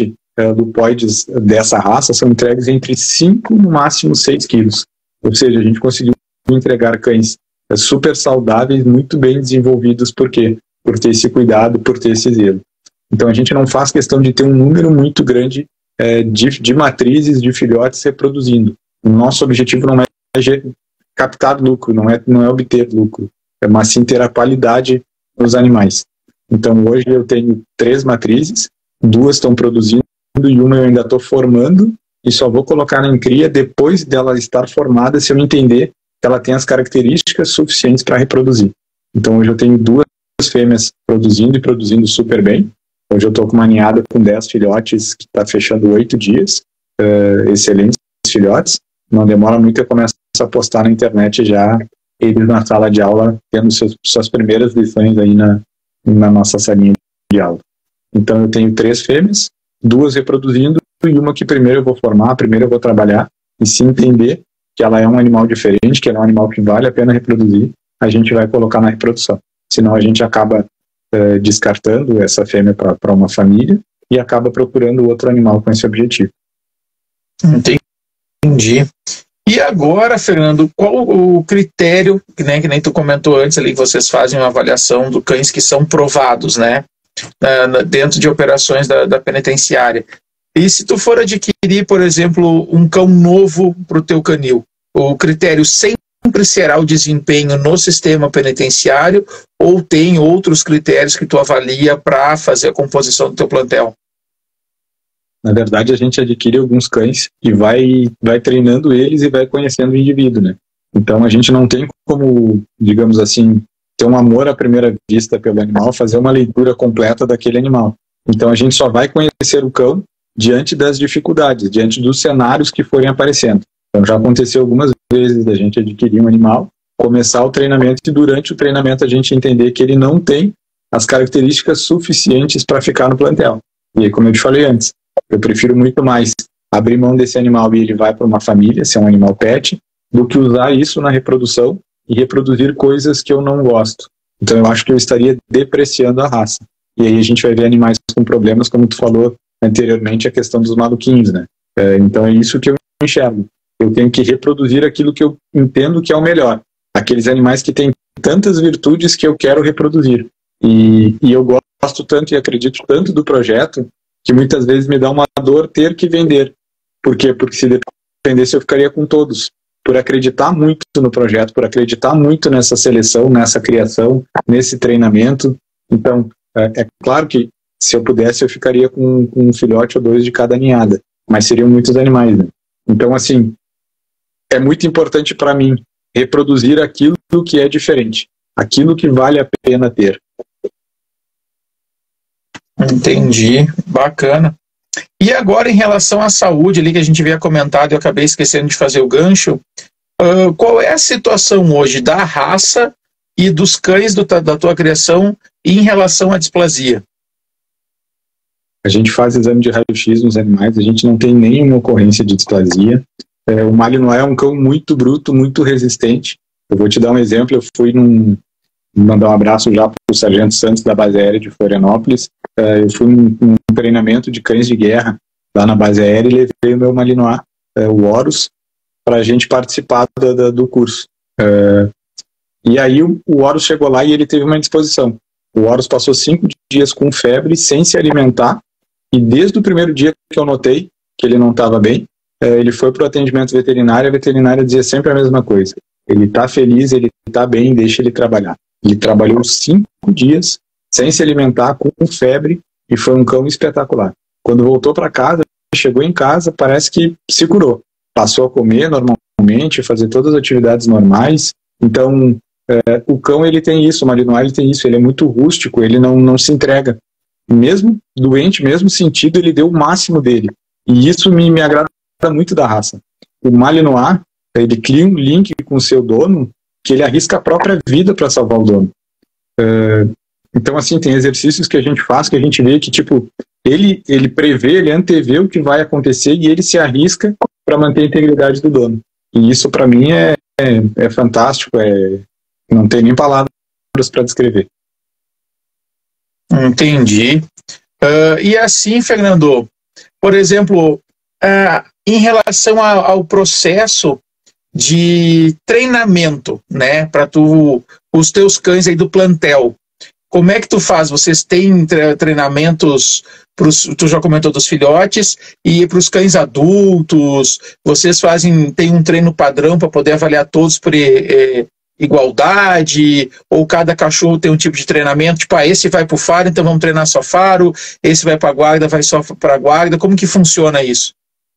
lupoides dessa raça são entregues entre 5, no máximo 6 quilos. Ou seja, a gente conseguiu entregar cães super saudáveis, muito bem desenvolvidos. Por quê? Por ter esse cuidado, por ter esse zelo. Então a gente não faz questão de ter um número muito grande de matrizes, de filhotes reproduzindo. O nosso objetivo não é captar lucro, não é obter lucro, mas sim ter a qualidade nos animais. Então hoje eu tenho 3 matrizes, 2 estão produzindo e uma eu ainda estou formando e só vou colocar em cria depois dela estar formada, se eu entender que ela tem as características suficientes para reproduzir. Então hoje eu tenho 2 fêmeas produzindo e produzindo super bem. Hoje eu estou com uma ninhada com 10 filhotes que está fechando 8 dias, excelentes filhotes. Não demora muito, eu começo a postar na internet já, eles na sala de aula, tendo suas primeiras lições aí na nossa salinha de aula. Então eu tenho 3 fêmeas, 2 reproduzindo e uma que primeiro eu vou formar, primeiro eu vou trabalhar, e se entender que ela é um animal diferente, que ela é um animal que vale a pena reproduzir, a gente vai colocar na reprodução. Senão a gente acaba descartando essa fêmea para uma família e acaba procurando outro animal com esse objetivo. Entendi. E agora, Fernando, qual o critério, né, que nem tu comentou antes ali, que vocês fazem uma avaliação dos cães que são provados, né, dentro de operações da penitenciária. E se tu for adquirir, por exemplo, um cão novo para o teu canil, o critério sempre será o desempenho no sistema penitenciário ou tem outros critérios que tu avalia para fazer a composição do teu plantel? Na verdade, a gente adquire alguns cães e vai treinando eles e vai conhecendo o indivíduo, né? Então a gente não tem como, digamos assim, ter um amor à primeira vista pelo animal, fazer uma leitura completa daquele animal. Então a gente só vai conhecer o cão diante das dificuldades, diante dos cenários que forem aparecendo. Então já aconteceu algumas vezes da gente adquirir um animal, começar o treinamento e durante o treinamento a gente entender que ele não tem as características suficientes para ficar no plantel. E aí, como eu te falei antes, eu prefiro muito mais abrir mão desse animal e ele vai para uma família, se é um animal pet, do que usar isso na reprodução e reproduzir coisas que eu não gosto. Então eu acho que eu estaria depreciando a raça. E aí a gente vai ver animais com problemas, como tu falou anteriormente, a questão dos maluquinhos, né? Então é isso que eu enxergo. Eu tenho que reproduzir aquilo que eu entendo que é o melhor. Aqueles animais que têm tantas virtudes que eu quero reproduzir. E eu gosto tanto e acredito tanto do projeto que muitas vezes me dá uma dor ter que vender. Por quê? Porque se dependesse eu ficaria com todos. Por acreditar muito no projeto, por acreditar muito nessa seleção, nessa criação, nesse treinamento. Então, é claro que se eu pudesse eu ficaria com um filhote ou 2 de cada ninhada. Mas seriam muitos animais, né? Então, assim, é muito importante para mim reproduzir aquilo que é diferente. Aquilo que vale a pena ter. Entendi, bacana. E agora, em relação à saúde, ali que a gente havia comentado, eu acabei esquecendo de fazer o gancho, qual é a situação hoje da raça e dos cães da tua criação em relação à displasia? A gente faz exame de raio-x nos animais, a gente não tem nenhuma ocorrência de displasia. O Malinois é um cão muito bruto, muito resistente. Eu vou te dar um exemplo, eu fui mandar um abraço já para o Sargento Santos da base aérea de Florianópolis. Eu fui num treinamento de cães de guerra lá na base aérea e levei o meu Malinois, o Horus, para a gente participar do curso. E aí o Horus chegou lá e ele teve uma indisposição. O Horus passou 5 dias com febre, sem se alimentar, e desde o primeiro dia que eu notei que ele não estava bem, ele foi para o atendimento veterinário, a veterinária dizia sempre a mesma coisa. Ele está feliz, ele está bem, deixa ele trabalhar. Ele trabalhou 5 dias sem se alimentar, com febre, e foi um cão espetacular. Quando voltou para casa, chegou em casa, parece que se curou. Passou a comer normalmente, fazer todas as atividades normais. Então, o cão ele tem isso, o Malinois ele tem isso, ele é muito rústico, ele não se entrega. Mesmo doente, mesmo sentido, ele deu o máximo dele. E isso me agrada muito da raça. O Malinois, ele cria um link com o seu dono, que ele arrisca a própria vida para salvar o dono. Então, assim, tem exercícios que a gente faz, que a gente vê que, tipo, ele prevê, ele antevê o que vai acontecer e ele se arrisca para manter a integridade do dono. E isso, para mim, é fantástico, não tem nem palavras para descrever. Entendi. E assim, Fernando, por exemplo, em relação ao processo de treinamento, né, para os teus cães aí do plantel, como é que tu faz? Vocês têm treinamentos, tu já comentou dos filhotes, e para os cães adultos, vocês tem um treino padrão para poder avaliar todos por igualdade, ou cada cachorro tem um tipo de treinamento, tipo, esse vai para o faro, então vamos treinar só faro, esse vai para a guarda, vai só para a guarda, como que funciona isso?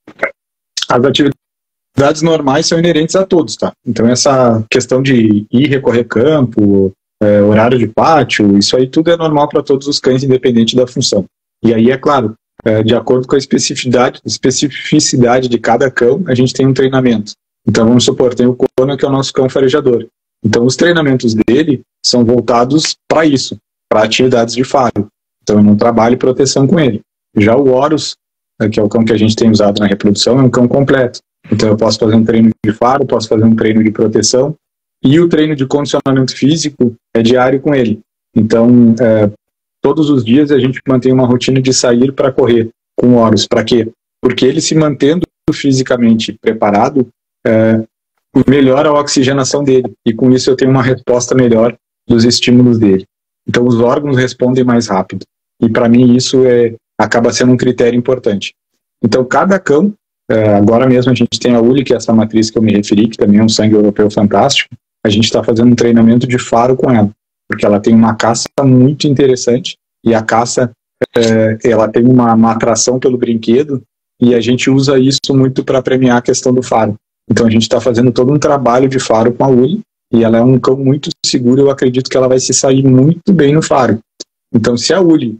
As atividades normais são inerentes a todos, tá? Então essa questão de ir recorrer campo, horário de pátio, isso aí tudo é normal para todos os cães, independente da função. E aí, é claro, de acordo com a especificidade de cada cão, a gente tem um treinamento. Então vamos supor, tem o Kona, que é o nosso cão farejador. Então os treinamentos dele são voltados para isso, para atividades de faro. Então eu não trabalho proteção com ele. Já o Horus, que é o cão que a gente tem usado na reprodução, é um cão completo. Então eu posso fazer um treino de faro, posso fazer um treino de proteção, e o treino de condicionamento físico é diário com ele. Então, todos os dias a gente mantém uma rotina de sair para correr com o Horus. Para quê? Porque ele se mantendo fisicamente preparado, melhora a oxigenação dele. E com isso eu tenho uma resposta melhor dos estímulos dele. Então os órgãos respondem mais rápido. E para mim isso acaba sendo um critério importante. Então cada cão, agora mesmo a gente tem a Uli, que é essa matriz que eu me referi, que também é um sangue europeu fantástico. A gente está fazendo um treinamento de faro com ela, porque ela tem uma caça muito interessante, e a caça, ela tem uma atração pelo brinquedo, e a gente usa isso muito para premiar a questão do faro. Então a gente está fazendo todo um trabalho de faro com a Uli, e ela é um cão muito seguro, eu acredito que ela vai se sair muito bem no faro. Então se a Uli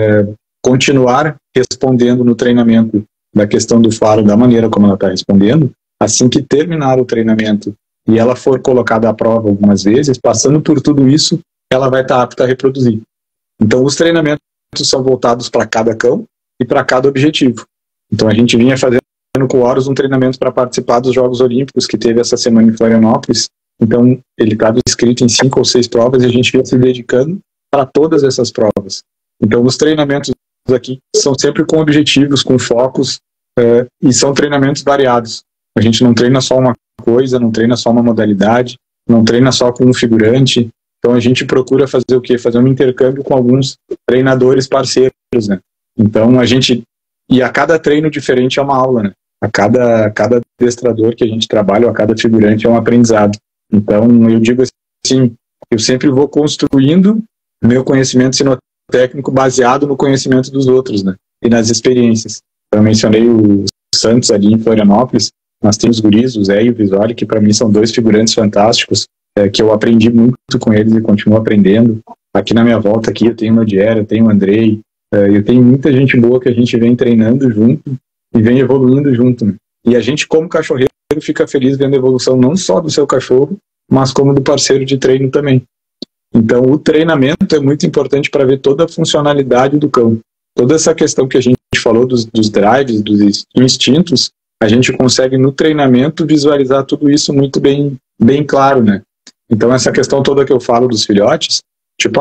continuar respondendo no treinamento da questão do faro da maneira como ela está respondendo, assim que terminar o treinamento e ela for colocada à prova algumas vezes, passando por tudo isso, ela vai estar apta a reproduzir. Então os treinamentos são voltados para cada cão e para cada objetivo. Então a gente vinha fazendo com o Horus um treinamento para participar dos Jogos Olímpicos que teve essa semana em Florianópolis. Então ele estava inscrito em 5 ou 6 provas e a gente vinha se dedicando para todas essas provas. Então os treinamentos aqui são sempre com objetivos, com focos, e são treinamentos variados. A gente não treina só uma coisa, não treina só uma modalidade, não treina só com um figurante. Então a gente procura fazer o quê? Fazer um intercâmbio com alguns treinadores parceiros, né? Então a cada treino diferente é uma aula, né? A cada adestrador que a gente trabalha, ou a cada figurante é um aprendizado. Então eu digo assim, eu sempre vou construindo meu conhecimento sinotécnico baseado no conhecimento dos outros, né? E nas experiências. Eu mencionei o Santos ali em Florianópolis. Nós temos os guris, o Zé e o Visoli, que para mim são 2 figurantes fantásticos, que eu aprendi muito com eles e continuo aprendendo. Aqui na minha volta aqui eu tenho o Nodiera, eu tenho o Andrei, Eu tenho muita gente boa que a gente vem treinando junto e vem evoluindo junto, né? E a gente, como cachorreiro, fica feliz vendo a evolução não só do seu cachorro, mas como do parceiro de treino também. Então, o treinamento é muito importante para ver toda a funcionalidade do cão. Toda essa questão que a gente falou dos drives, dos instintos, a gente consegue no treinamento visualizar tudo isso muito bem claro, né? Então, essa questão toda que eu falo dos filhotes, tipo,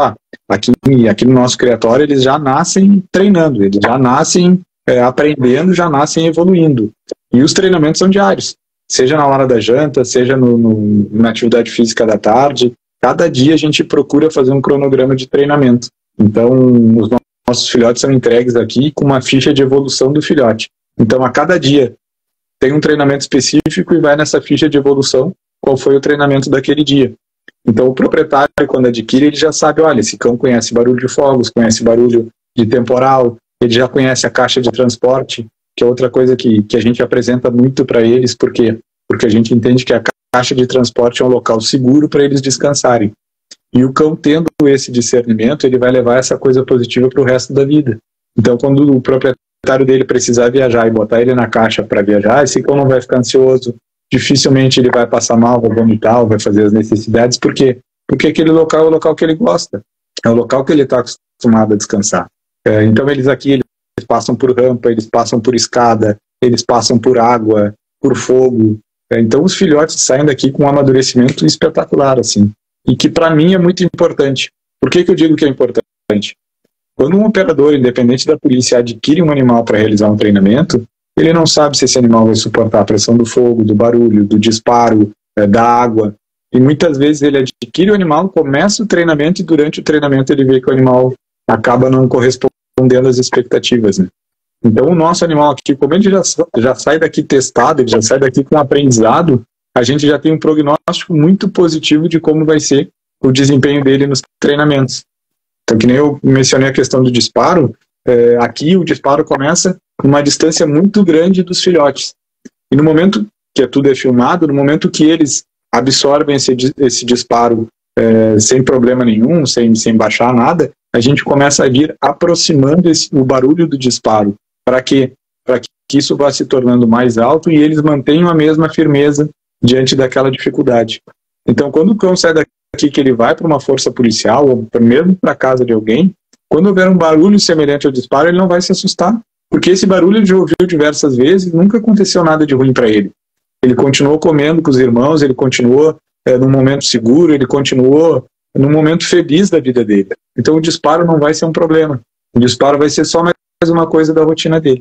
aqui no nosso criatório eles já nascem treinando, eles já nascem aprendendo, já nascem evoluindo. E os treinamentos são diários, seja na hora da janta, seja na atividade física da tarde. Cada dia a gente procura fazer um cronograma de treinamento. Então, os nossos filhotes são entregues aqui com uma ficha de evolução do filhote. Então, a cada dia tem um treinamento específico e vai nessa ficha de evolução qual foi o treinamento daquele dia. Então, o proprietário, quando adquire, ele já sabe, olha, esse cão conhece barulho de fogos, conhece barulho de temporal, ele já conhece a caixa de transporte, que é outra coisa que a gente apresenta muito para eles. Por quê? Porque a gente entende que a caixa de transporte é um local seguro para eles descansarem. E o cão, tendo esse discernimento, ele vai levar essa coisa positiva para o resto da vida. Então, quando o proprietário dele precisar viajar e botar ele na caixa para viajar, esse cão não vai ficar ansioso, dificilmente ele vai passar mal, vai vomitar, vai fazer as necessidades. Por quê? Porque aquele local é o local que ele gosta, é o local que ele está acostumado a descansar. Então, eles passam por rampa, eles passam por escada, eles passam por água, por fogo. Então, os filhotes saem daqui com um amadurecimento espetacular, assim. E que, para mim, é muito importante. Por que eu digo que é importante? Quando um operador, independente da polícia, adquire um animal para realizar um treinamento, ele não sabe se esse animal vai suportar a pressão do fogo, do barulho, do disparo, da água. E muitas vezes ele adquire o animal, começa o treinamento e durante o treinamento ele vê que o animal acaba não correspondendo às expectativas, né? Então, o nosso animal aqui, como ele já sai daqui testado, ele já sai daqui com aprendizado, a gente já tem um prognóstico muito positivo de como vai ser o desempenho dele nos treinamentos. Então, que nem eu mencionei a questão do disparo, aqui o disparo começa numa distância muito grande dos filhotes. E no momento que tudo é filmado, no momento que eles absorvem esse disparo sem problema nenhum, sem baixar nada, a gente começa a vir aproximando o barulho do disparo. Para que isso vá se tornando mais alto e eles mantenham a mesma firmeza diante daquela dificuldade. Então, quando o cão sai daqui, que ele vai para uma força policial, ou mesmo para a casa de alguém, quando houver um barulho semelhante ao disparo, ele não vai se assustar, porque esse barulho ele já ouviu diversas vezes, nunca aconteceu nada de ruim para ele. Ele continuou comendo com os irmãos, ele continuou num momento seguro, ele continuou num momento feliz da vida dele. Então, o disparo não vai ser um problema. O disparo vai ser só mais uma coisa da rotina dele.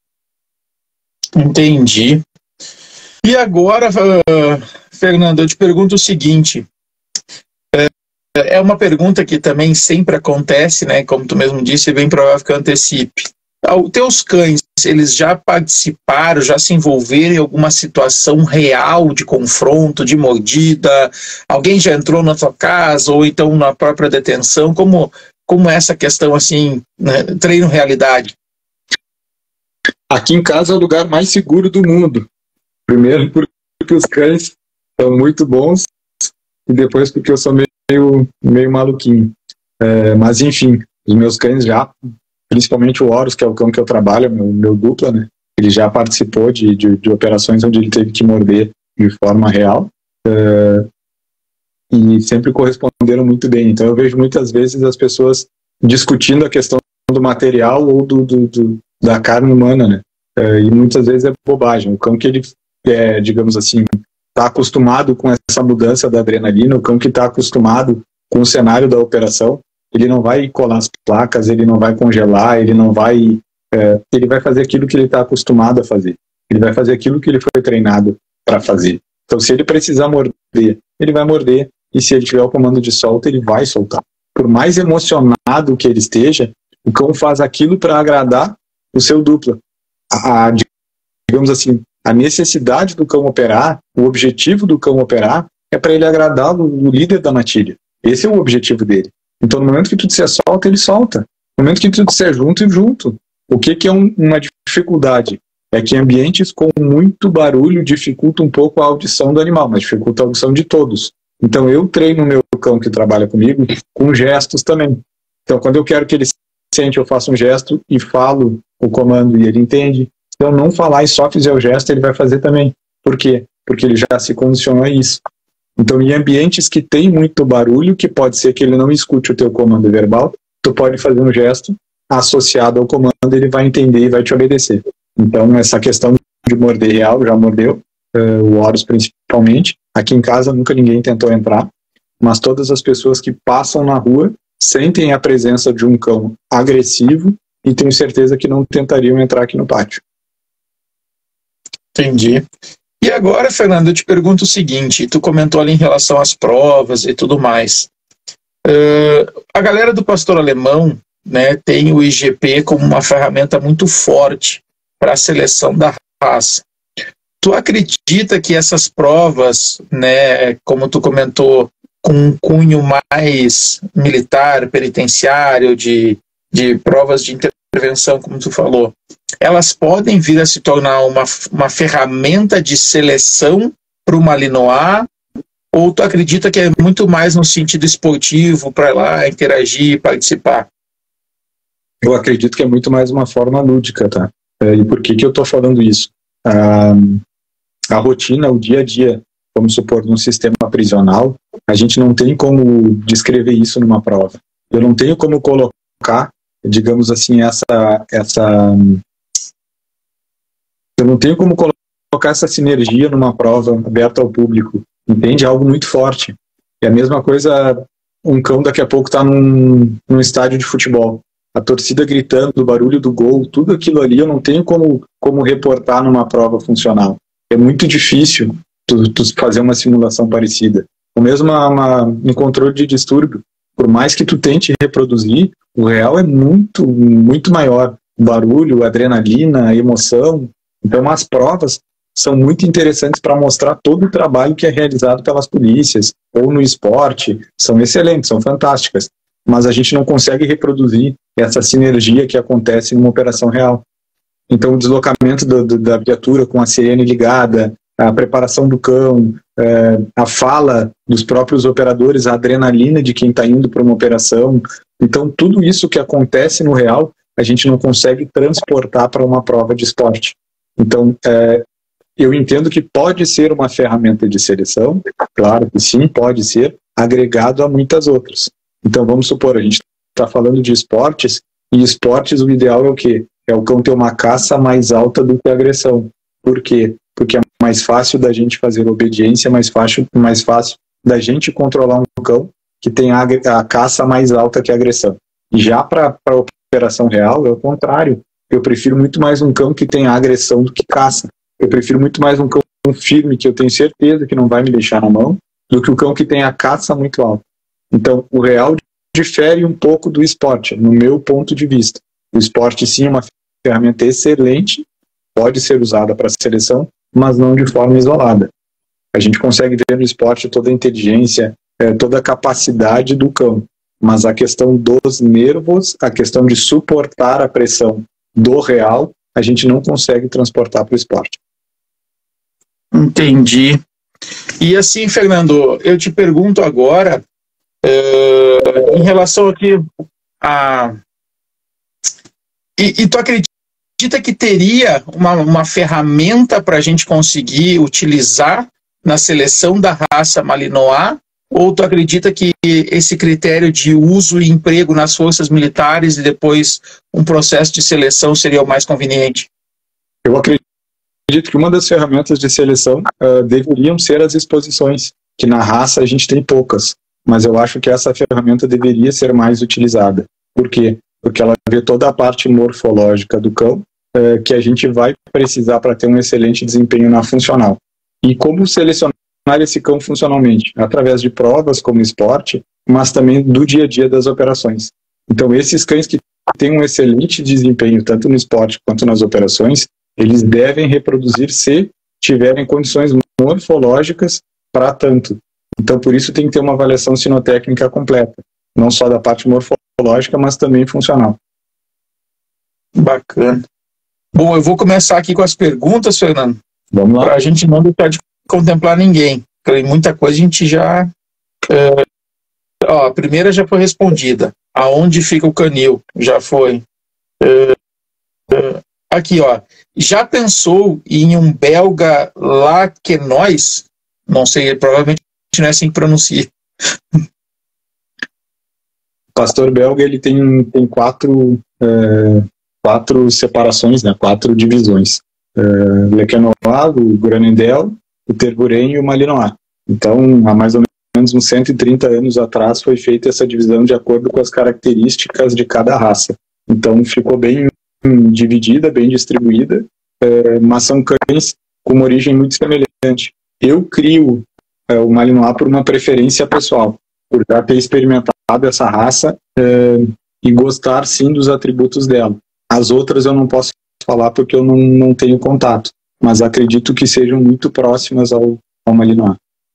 Entendi. E agora, Fernando, eu te pergunto o seguinte, é uma pergunta que também sempre acontece, né? Como tu mesmo disse, é bem provável que eu antecipe. Os teus cães, eles já participaram, já se envolveram em alguma situação real de confronto, de mordida? Alguém já entrou na tua casa ou então na própria detenção? Como é essa questão assim, né? Treino realidade? Aqui em casa é o lugar mais seguro do mundo. Primeiro porque os cães são muito bons e depois porque eu sou meio maluquinho. Mas enfim, os meus cães já, principalmente o Horus, que é o cão que eu trabalho, meu dupla, né? Ele já participou de operações onde ele teve que morder de forma real e sempre corresponderam muito bem. Então eu vejo muitas vezes as pessoas discutindo a questão do material ou da carne humana, né? E muitas vezes é bobagem. O cão que ele digamos assim, está acostumado com essa mudança da adrenalina, o cão que está acostumado com o cenário da operação, ele não vai colar as placas, ele não vai congelar, ele não vai... ele vai fazer aquilo que ele está acostumado a fazer. Ele vai fazer aquilo que ele foi treinado para fazer. Então, se ele precisar morder, ele vai morder, e se ele tiver o comando de solta, ele vai soltar. Por mais emocionado que ele esteja, o cão faz aquilo para agradar o seu dupla. Digamos assim, a necessidade do cão operar, o objetivo do cão operar, é para ele agradar o líder da matilha. Esse é o objetivo dele. Então, no momento que tu disser solta, ele solta. No momento que tu disser junto, junto. O que é uma dificuldade? É que ambientes com muito barulho dificultam um pouco a audição do animal, mas dificulta a audição de todos. Então, eu treino o meu cão que trabalha comigo com gestos também. Então, quando eu quero que ele suficiente, eu faço um gesto e falo o comando e ele entende. Se eu não falar e só fizer o gesto, ele vai fazer também. Por quê? Porque ele já se condicionou a isso. Então, em ambientes que tem muito barulho, que pode ser que ele não escute o teu comando verbal, tu pode fazer um gesto associado ao comando, ele vai entender e vai te obedecer. Então, essa questão de morder real, já mordeu, o Horus principalmente. Aqui em casa nunca ninguém tentou entrar, mas todas as pessoas que passam na rua sentem a presença de um cão agressivo e tenho certeza que não tentariam entrar aqui no pátio. Entendi. E agora, Fernando, eu te pergunto o seguinte, tu comentou ali em relação às provas e tudo mais. A galera do pastor alemão, né, tem o IGP como uma ferramenta muito forte para a seleção da raça. Tu acredita que essas provas, né, como tu comentou, com um cunho mais militar, penitenciário, de provas de intervenção, como tu falou, elas podem vir a se tornar uma ferramenta de seleção para o Malinois, ou tu acredita que é muito mais no sentido esportivo, para ir lá interagir, participar? Eu acredito que é muito mais uma forma lúdica, tá? E por que eu estou falando isso? A rotina, o dia a dia, vamos supor, num sistema prisional, a gente não tem como descrever isso numa prova. Eu não tenho como colocar, digamos assim, eu não tenho como colocar essa sinergia numa prova aberta ao público, entende? É algo muito forte. É a mesma coisa, um cão daqui a pouco está num estádio de futebol, a torcida gritando, o barulho do gol, tudo aquilo ali eu não tenho como reportar numa prova funcional. É muito difícil tu fazer uma simulação parecida. O mesmo um controle de distúrbio, por mais que tu tente reproduzir, o real é muito, muito maior. O barulho, a adrenalina, a emoção. Então as provas são muito interessantes para mostrar todo o trabalho que é realizado pelas polícias, ou no esporte, são excelentes, são fantásticas. Mas a gente não consegue reproduzir essa sinergia que acontece numa operação real. Então o deslocamento da viatura com a sirene ligada, a preparação do cão, a fala dos próprios operadores, a adrenalina de quem está indo para uma operação. Então tudo isso que acontece no real, a gente não consegue transportar para uma prova de esporte. Então eu entendo que pode ser uma ferramenta de seleção, claro que sim, pode ser, agregado a muitas outras. Então vamos supor, a gente está falando de esportes, e esportes o ideal é o quê? É o cão ter uma caça mais alta do que a agressão. Por quê? Porque é mais fácil da gente fazer obediência, mais fácil da gente controlar um cão que tem a caça mais alta que a agressão. E já para a operação real, é o contrário. Eu prefiro muito mais um cão que tem agressão do que caça. Eu prefiro muito mais um cão firme, que eu tenho certeza que não vai me deixar na mão, do que o cão que tem a caça muito alta. Então, o real difere um pouco do esporte, no meu ponto de vista. O esporte, sim, é uma ferramenta excelente, pode ser usada para seleção, mas não de forma isolada. A gente consegue ver no esporte toda a inteligência, toda a capacidade do cão, mas a questão dos nervos, a questão de suportar a pressão do real, a gente não consegue transportar para o esporte. Entendi. E assim, Fernando, eu te pergunto agora, em relação aqui a... E tu acredita que teria uma ferramenta para a gente conseguir utilizar na seleção da raça Malinois? Ou tu acredita que esse critério de uso e emprego nas forças militares e depois um processo de seleção seria o mais conveniente? Eu acredito que uma das ferramentas de seleção deveriam ser as exposições, que na raça a gente tem poucas, mas eu acho que essa ferramenta deveria ser mais utilizada. Por quê? Porque ela vê toda a parte morfológica do cão, que a gente vai precisar para ter um excelente desempenho na funcional. E como selecionar esse cão funcionalmente? Através de provas como esporte, mas também do dia a dia das operações. Então esses cães que têm um excelente desempenho tanto no esporte quanto nas operações, eles devem reproduzir se tiverem condições morfológicas para tanto. Então por isso tem que ter uma avaliação sinotécnica completa, não só da parte morfológica, mas também funcional. Bacana. Bom, eu vou começar aqui com as perguntas, Fernando. Vamos lá. Para a gente não deixar de contemplar ninguém. Tem muita coisa a gente já Ó, a primeira já foi respondida. Aonde fica o canil? Já foi. Aqui, ó. Já pensou em um belga laquenois? Não sei, provavelmente não é assim que pronuncia. O pastor belga, ele tem quatro separações, né? 4 divisões. Lequenois, o Granendel, o Tervuren e o Malinois. Então, há mais ou menos uns 130 anos atrás foi feita essa divisão de acordo com as características de cada raça. Então, ficou bem dividida, bem distribuída, mas são cães com uma origem muito semelhante. Eu crio o Malinois por uma preferência pessoal, por já ter experimentado essa raça e gostar, sim, dos atributos dela. As outras eu não posso falar porque eu não tenho contato, mas acredito que sejam muito próximas ao Malinois.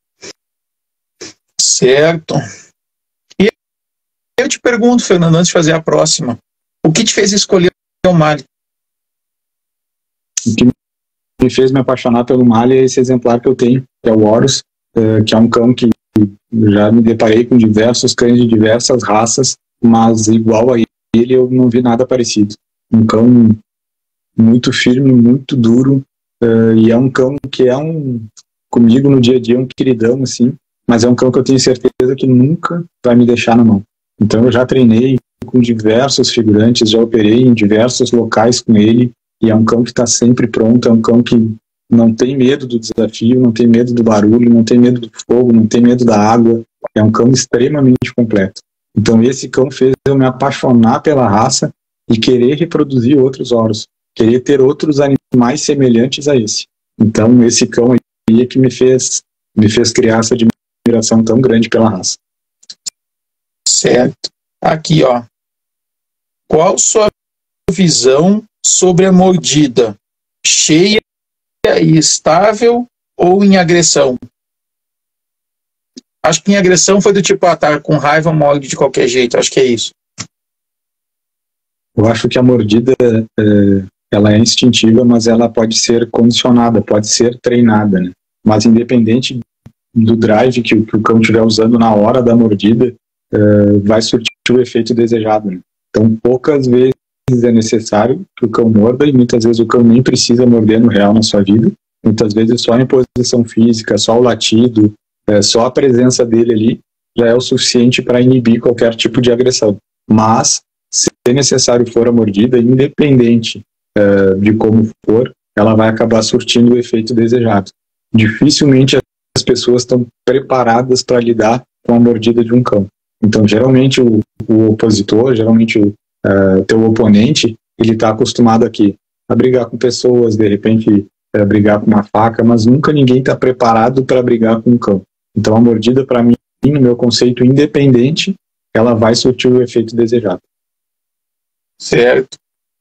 Certo. E eu te pergunto, Fernando, antes de fazer a próxima, o que te fez escolher o Mali? O que me fez me apaixonar pelo Mali é esse exemplar que eu tenho, que é o Horus, que é um cão que já me deparei com diversos cães de diversas raças, mas igual a ele eu não vi nada parecido. Um cão muito firme, muito duro, e é um cão que comigo no dia a dia, um queridão, assim, mas é um cão que eu tenho certeza que nunca vai me deixar na mão. Então eu já treinei com diversos figurantes, já operei em diversos locais com ele, e é um cão que está sempre pronto, é um cão que não tem medo do desafio, não tem medo do barulho, não tem medo do fogo, não tem medo da água, é um cão extremamente completo. Então esse cão fez eu me apaixonar pela raça e querer reproduzir outros Horus, querer ter outros animais semelhantes a esse. Então esse cão aí é que me fez criar essa admiração tão grande pela raça. Certo. Aqui, ó. Qual sua visão sobre a mordida? Cheia e estável ou em agressão? Acho que em agressão foi do tipo, tá com raiva, morde de qualquer jeito. Acho que é isso. Eu acho que a mordida, ela é instintiva, mas ela pode ser condicionada, pode ser treinada, né? Mas independente do drive que o cão estiver usando na hora da mordida, vai surtir o efeito desejado, né? Então, poucas vezes é necessário que o cão morda, e muitas vezes o cão nem precisa morder no real na sua vida. Muitas vezes só a imposição física, só o latido, só a presença dele ali já é o suficiente para inibir qualquer tipo de agressão. Mas, se necessário for a mordida, independente de como for, ela vai acabar surtindo o efeito desejado. Dificilmente as pessoas estão preparadas para lidar com a mordida de um cão. Então, geralmente o opositor, geralmente o teu oponente, ele está acostumado aqui a brigar com pessoas, de repente brigar com uma faca, mas nunca ninguém está preparado para brigar com um cão. Então, a mordida, para mim, no meu conceito independente, ela vai surtir o efeito desejado. Certo.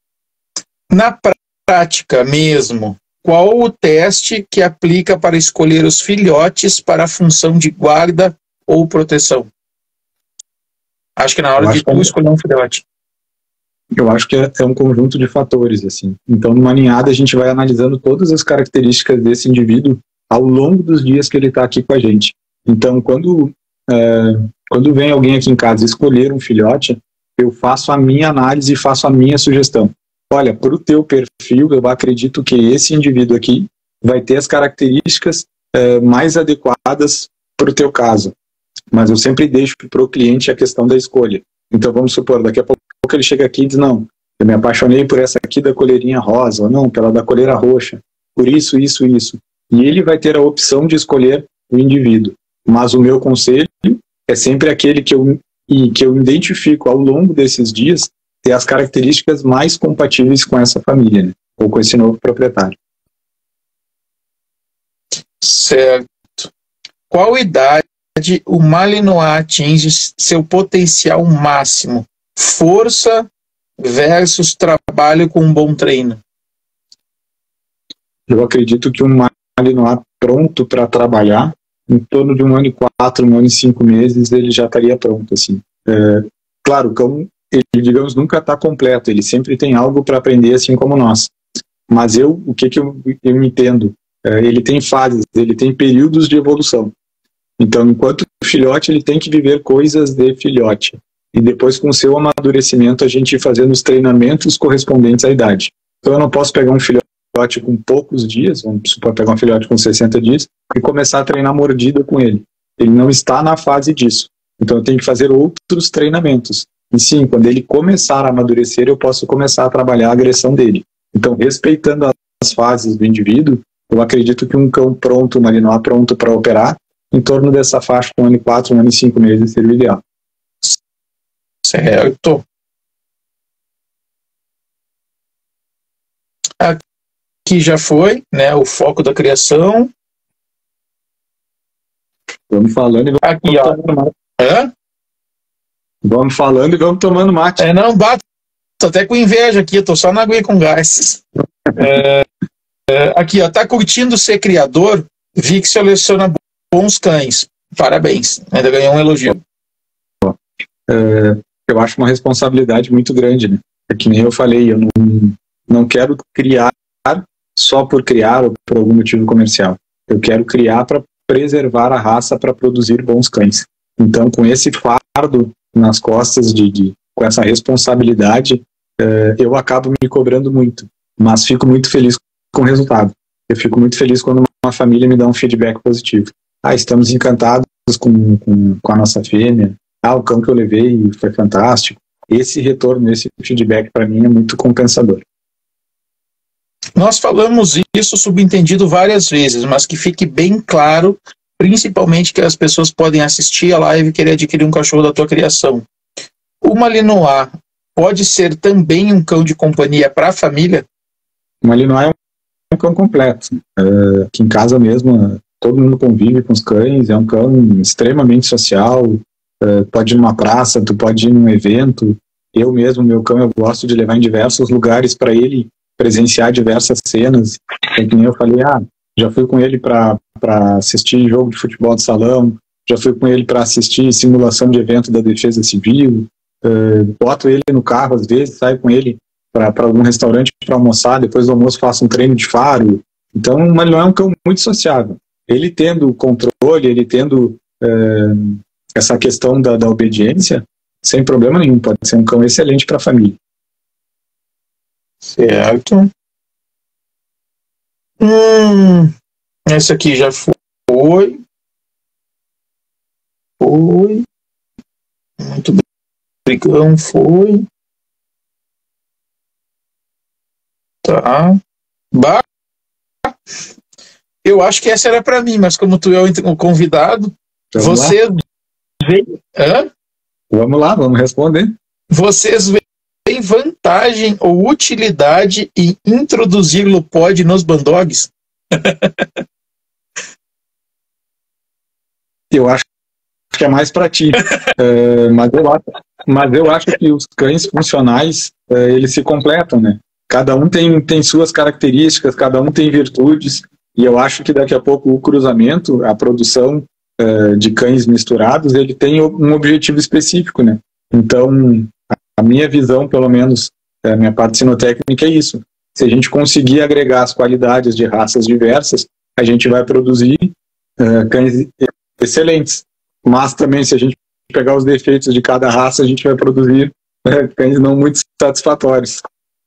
Na prática mesmo, qual o teste que aplica para escolher os filhotes para a função de guarda ou proteção? Acho que na hora de tu escolher um filhote. Eu acho que é um conjunto de fatores, assim. Então, numa ninhada, a gente vai analisando todas as características desse indivíduo ao longo dos dias que ele está aqui com a gente. Então, quando vem alguém aqui em casa escolher um filhote, eu faço a minha análise e faço a minha sugestão. Olha, para o teu perfil, eu acredito que esse indivíduo aqui vai ter as características mais adequadas para o teu caso. Mas eu sempre deixo para o cliente a questão da escolha. Então, vamos supor, daqui a pouco ele chega aqui e diz, não, eu me apaixonei por essa aqui da coleirinha rosa, ou não, pela da coleira roxa, por isso, isso, isso. E ele vai ter a opção de escolher o indivíduo. Mas o meu conselho é sempre aquele que eu identifico ao longo desses dias ter as características mais compatíveis com essa família, né? Ou com esse novo proprietário. Certo. Qual idade o Malinois atinge seu potencial máximo? Força versus trabalho com um bom treino. Eu acredito que um Malinois pronto para trabalhar, em torno de 1 ano e 4, 1 ano e 5 meses, ele já estaria pronto, assim. Claro, o cão, ele, digamos, nunca está completo, ele sempre tem algo para aprender, assim como nós. Mas o que eu entendo? Ele tem fases, ele tem períodos de evolução. Então, enquanto filhote ele tem que viver coisas de filhote. E depois, com o seu amadurecimento, a gente ir fazendo os treinamentos correspondentes à idade. Então, eu não posso pegar um filhote com poucos dias, vamos supor, pegar um filhote com 60 dias, e começar a treinar mordida com ele. Ele não está na fase disso. Então, eu tenho que fazer outros treinamentos. E sim, quando ele começar a amadurecer, eu posso começar a trabalhar a agressão dele. Então, respeitando as fases do indivíduo, eu acredito que um cão pronto, um Malinois pronto para operar, em torno dessa faixa, 1 ano e 4, 1 ano e 5 meses, seria o ideal. Certo. Aqui já foi, né, o foco da criação. Vamos falando e vamos aqui, ó. tomando mate. Hã? Vamos falando e vamos tomando mate. Não, bato. Tô até com inveja aqui, tô só na aguinha com gás. Aqui, ó, tá curtindo ser criador? Vi que seleciona bons cães. Parabéns. Ainda ganhou um elogio. Eu acho uma responsabilidade muito grande, né? É que nem eu falei, eu não quero criar só por criar ou por algum motivo comercial. Eu quero criar para preservar a raça, para produzir bons cães. Então, com esse fardo nas costas, com essa responsabilidade, eu acabo me cobrando muito. Mas fico muito feliz com o resultado. Eu fico muito feliz quando uma família me dá um feedback positivo. Estamos encantados com a nossa fêmea. O cão que eu levei foi fantástico. Esse retorno, esse feedback para mim é muito compensador. Nós falamos isso subentendido várias vezes, mas que fique bem claro, principalmente que as pessoas podem assistir a live e querer adquirir um cachorro da tua criação. O Malinois pode ser também um cão de companhia para a família? O Malinois é um cão completo. Aqui em casa mesmo, todo mundo convive com os cães, é um cão extremamente social. Pode ir numa praça, tu pode ir num evento. Eu mesmo, meu cão, eu gosto de levar em diversos lugares para ele presenciar diversas cenas. Como eu falei, já fui com ele para assistir jogo de futebol de salão, já fui com ele para assistir simulação de evento da Defesa Civil, boto ele no carro às vezes, saio com ele para algum restaurante para almoçar, depois do almoço faço um treino de faro. Então, o Malinois é um cão muito sociável. Ele tendo controle, ele tendo essa questão da obediência, sem problema nenhum, pode ser um cão excelente para a família. Certo. Essa aqui já foi. Muito bem. Brigão foi. Tá. Eu acho que essa era para mim, mas como tu é o convidado, você vem. Vamos lá, vamos responder. Vocês veem vantagem ou utilidade em introduzir Lupod nos bandogs? Eu acho que é mais para ti. Mas eu acho que os cães funcionais, eles se completam, né? Cada um tem suas características, cada um tem virtudes, e eu acho que daqui a pouco o cruzamento, a produção de cães misturados, ele tem um objetivo específico, né? Então, a minha visão, pelo menos, a minha parte sinotécnica é isso. Se a gente conseguir agregar as qualidades de raças diversas, a gente vai produzir cães excelentes. Mas também, se a gente pegar os defeitos de cada raça, a gente vai produzir cães não muito satisfatórios.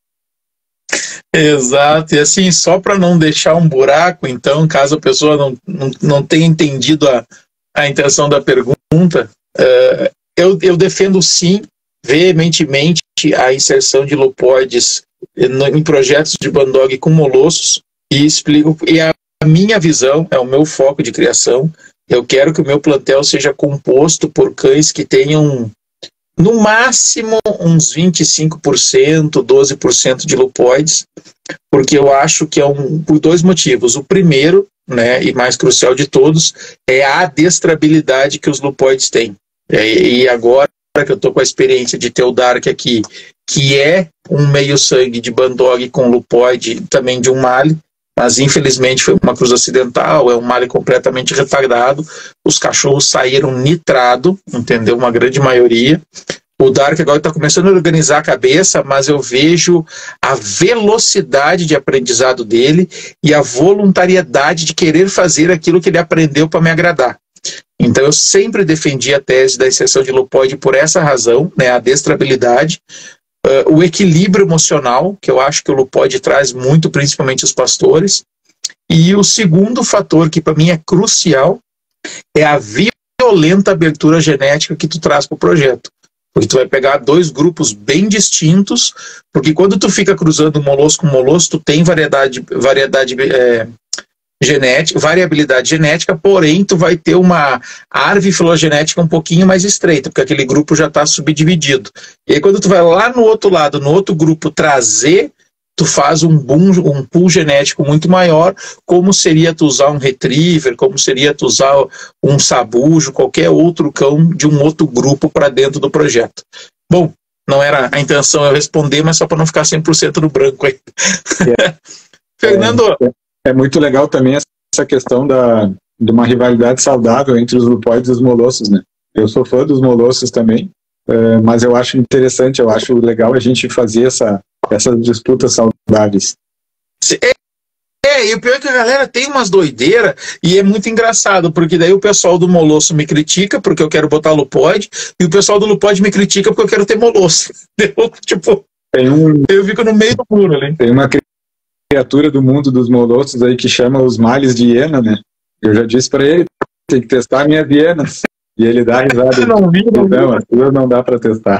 Exato, e assim, só para não deixar um buraco, então, caso a pessoa não tenha entendido a intenção da pergunta, eu defendo sim, veementemente, a inserção de Lupoides em projetos de bandog com molossos, e explico, e a minha visão, é o meu foco de criação, eu quero que o meu plantel seja composto por cães que tenham, no máximo, uns 25%, 12% de Lupoides, porque eu acho que por dois motivos. O primeiro, né, e mais crucial de todos, é a adestrabilidade que os Lupoides têm. E agora que eu estou com a experiência de ter o Dark aqui, que é um meio sangue de bandog com Lupoide, também de um Mali, mas infelizmente foi uma cruz acidental, é um Mali completamente retardado, os cachorros saíram nitrado, entendeu? Uma grande maioria. O Dark agora está começando a organizar a cabeça, mas eu vejo a velocidade de aprendizado dele e a voluntariedade de querer fazer aquilo que ele aprendeu para me agradar. Então eu sempre defendi a tese da inserção de lupoide por essa razão, né, a adestrabilidade, o equilíbrio emocional, que eu acho que o lupoide traz muito, principalmente os pastores, e o segundo fator que para mim é crucial é a violenta abertura genética que tu traz para o projeto. Porque tu vai pegar dois grupos bem distintos, porque quando tu fica cruzando molosso com molosso, tu tem variabilidade genética, porém tu vai ter uma árvore filogenética um pouquinho mais estreita, porque aquele grupo já está subdividido. E aí quando tu vai lá no outro lado, no outro grupo trazer, tu faz um pool genético muito maior, como seria tu usar um retriever, como seria tu usar um sabujo, qualquer outro cão de um outro grupo para dentro do projeto. Bom, não era a intenção eu responder, mas só para não ficar 100% no branco aí. Fernando... É muito legal também essa questão de uma rivalidade saudável entre os lupoides e os molossos, né? Eu sou fã dos molossos também, mas eu acho interessante, eu acho legal a gente fazer essas disputas saudáveis. E o pior é que a galera tem umas doideiras e é muito engraçado, porque daí o pessoal do molosso me critica porque eu quero botar lupoide e o pessoal do lupoide me critica porque eu quero ter molosso. Tipo, eu fico no meio do muro ali. Tem uma criatura do mundo dos molossos aí que chama os males de hiena, né? Eu já disse para ele, tem que testar a minha Viena. E ele dá risada. Não, as duas não dá para testar.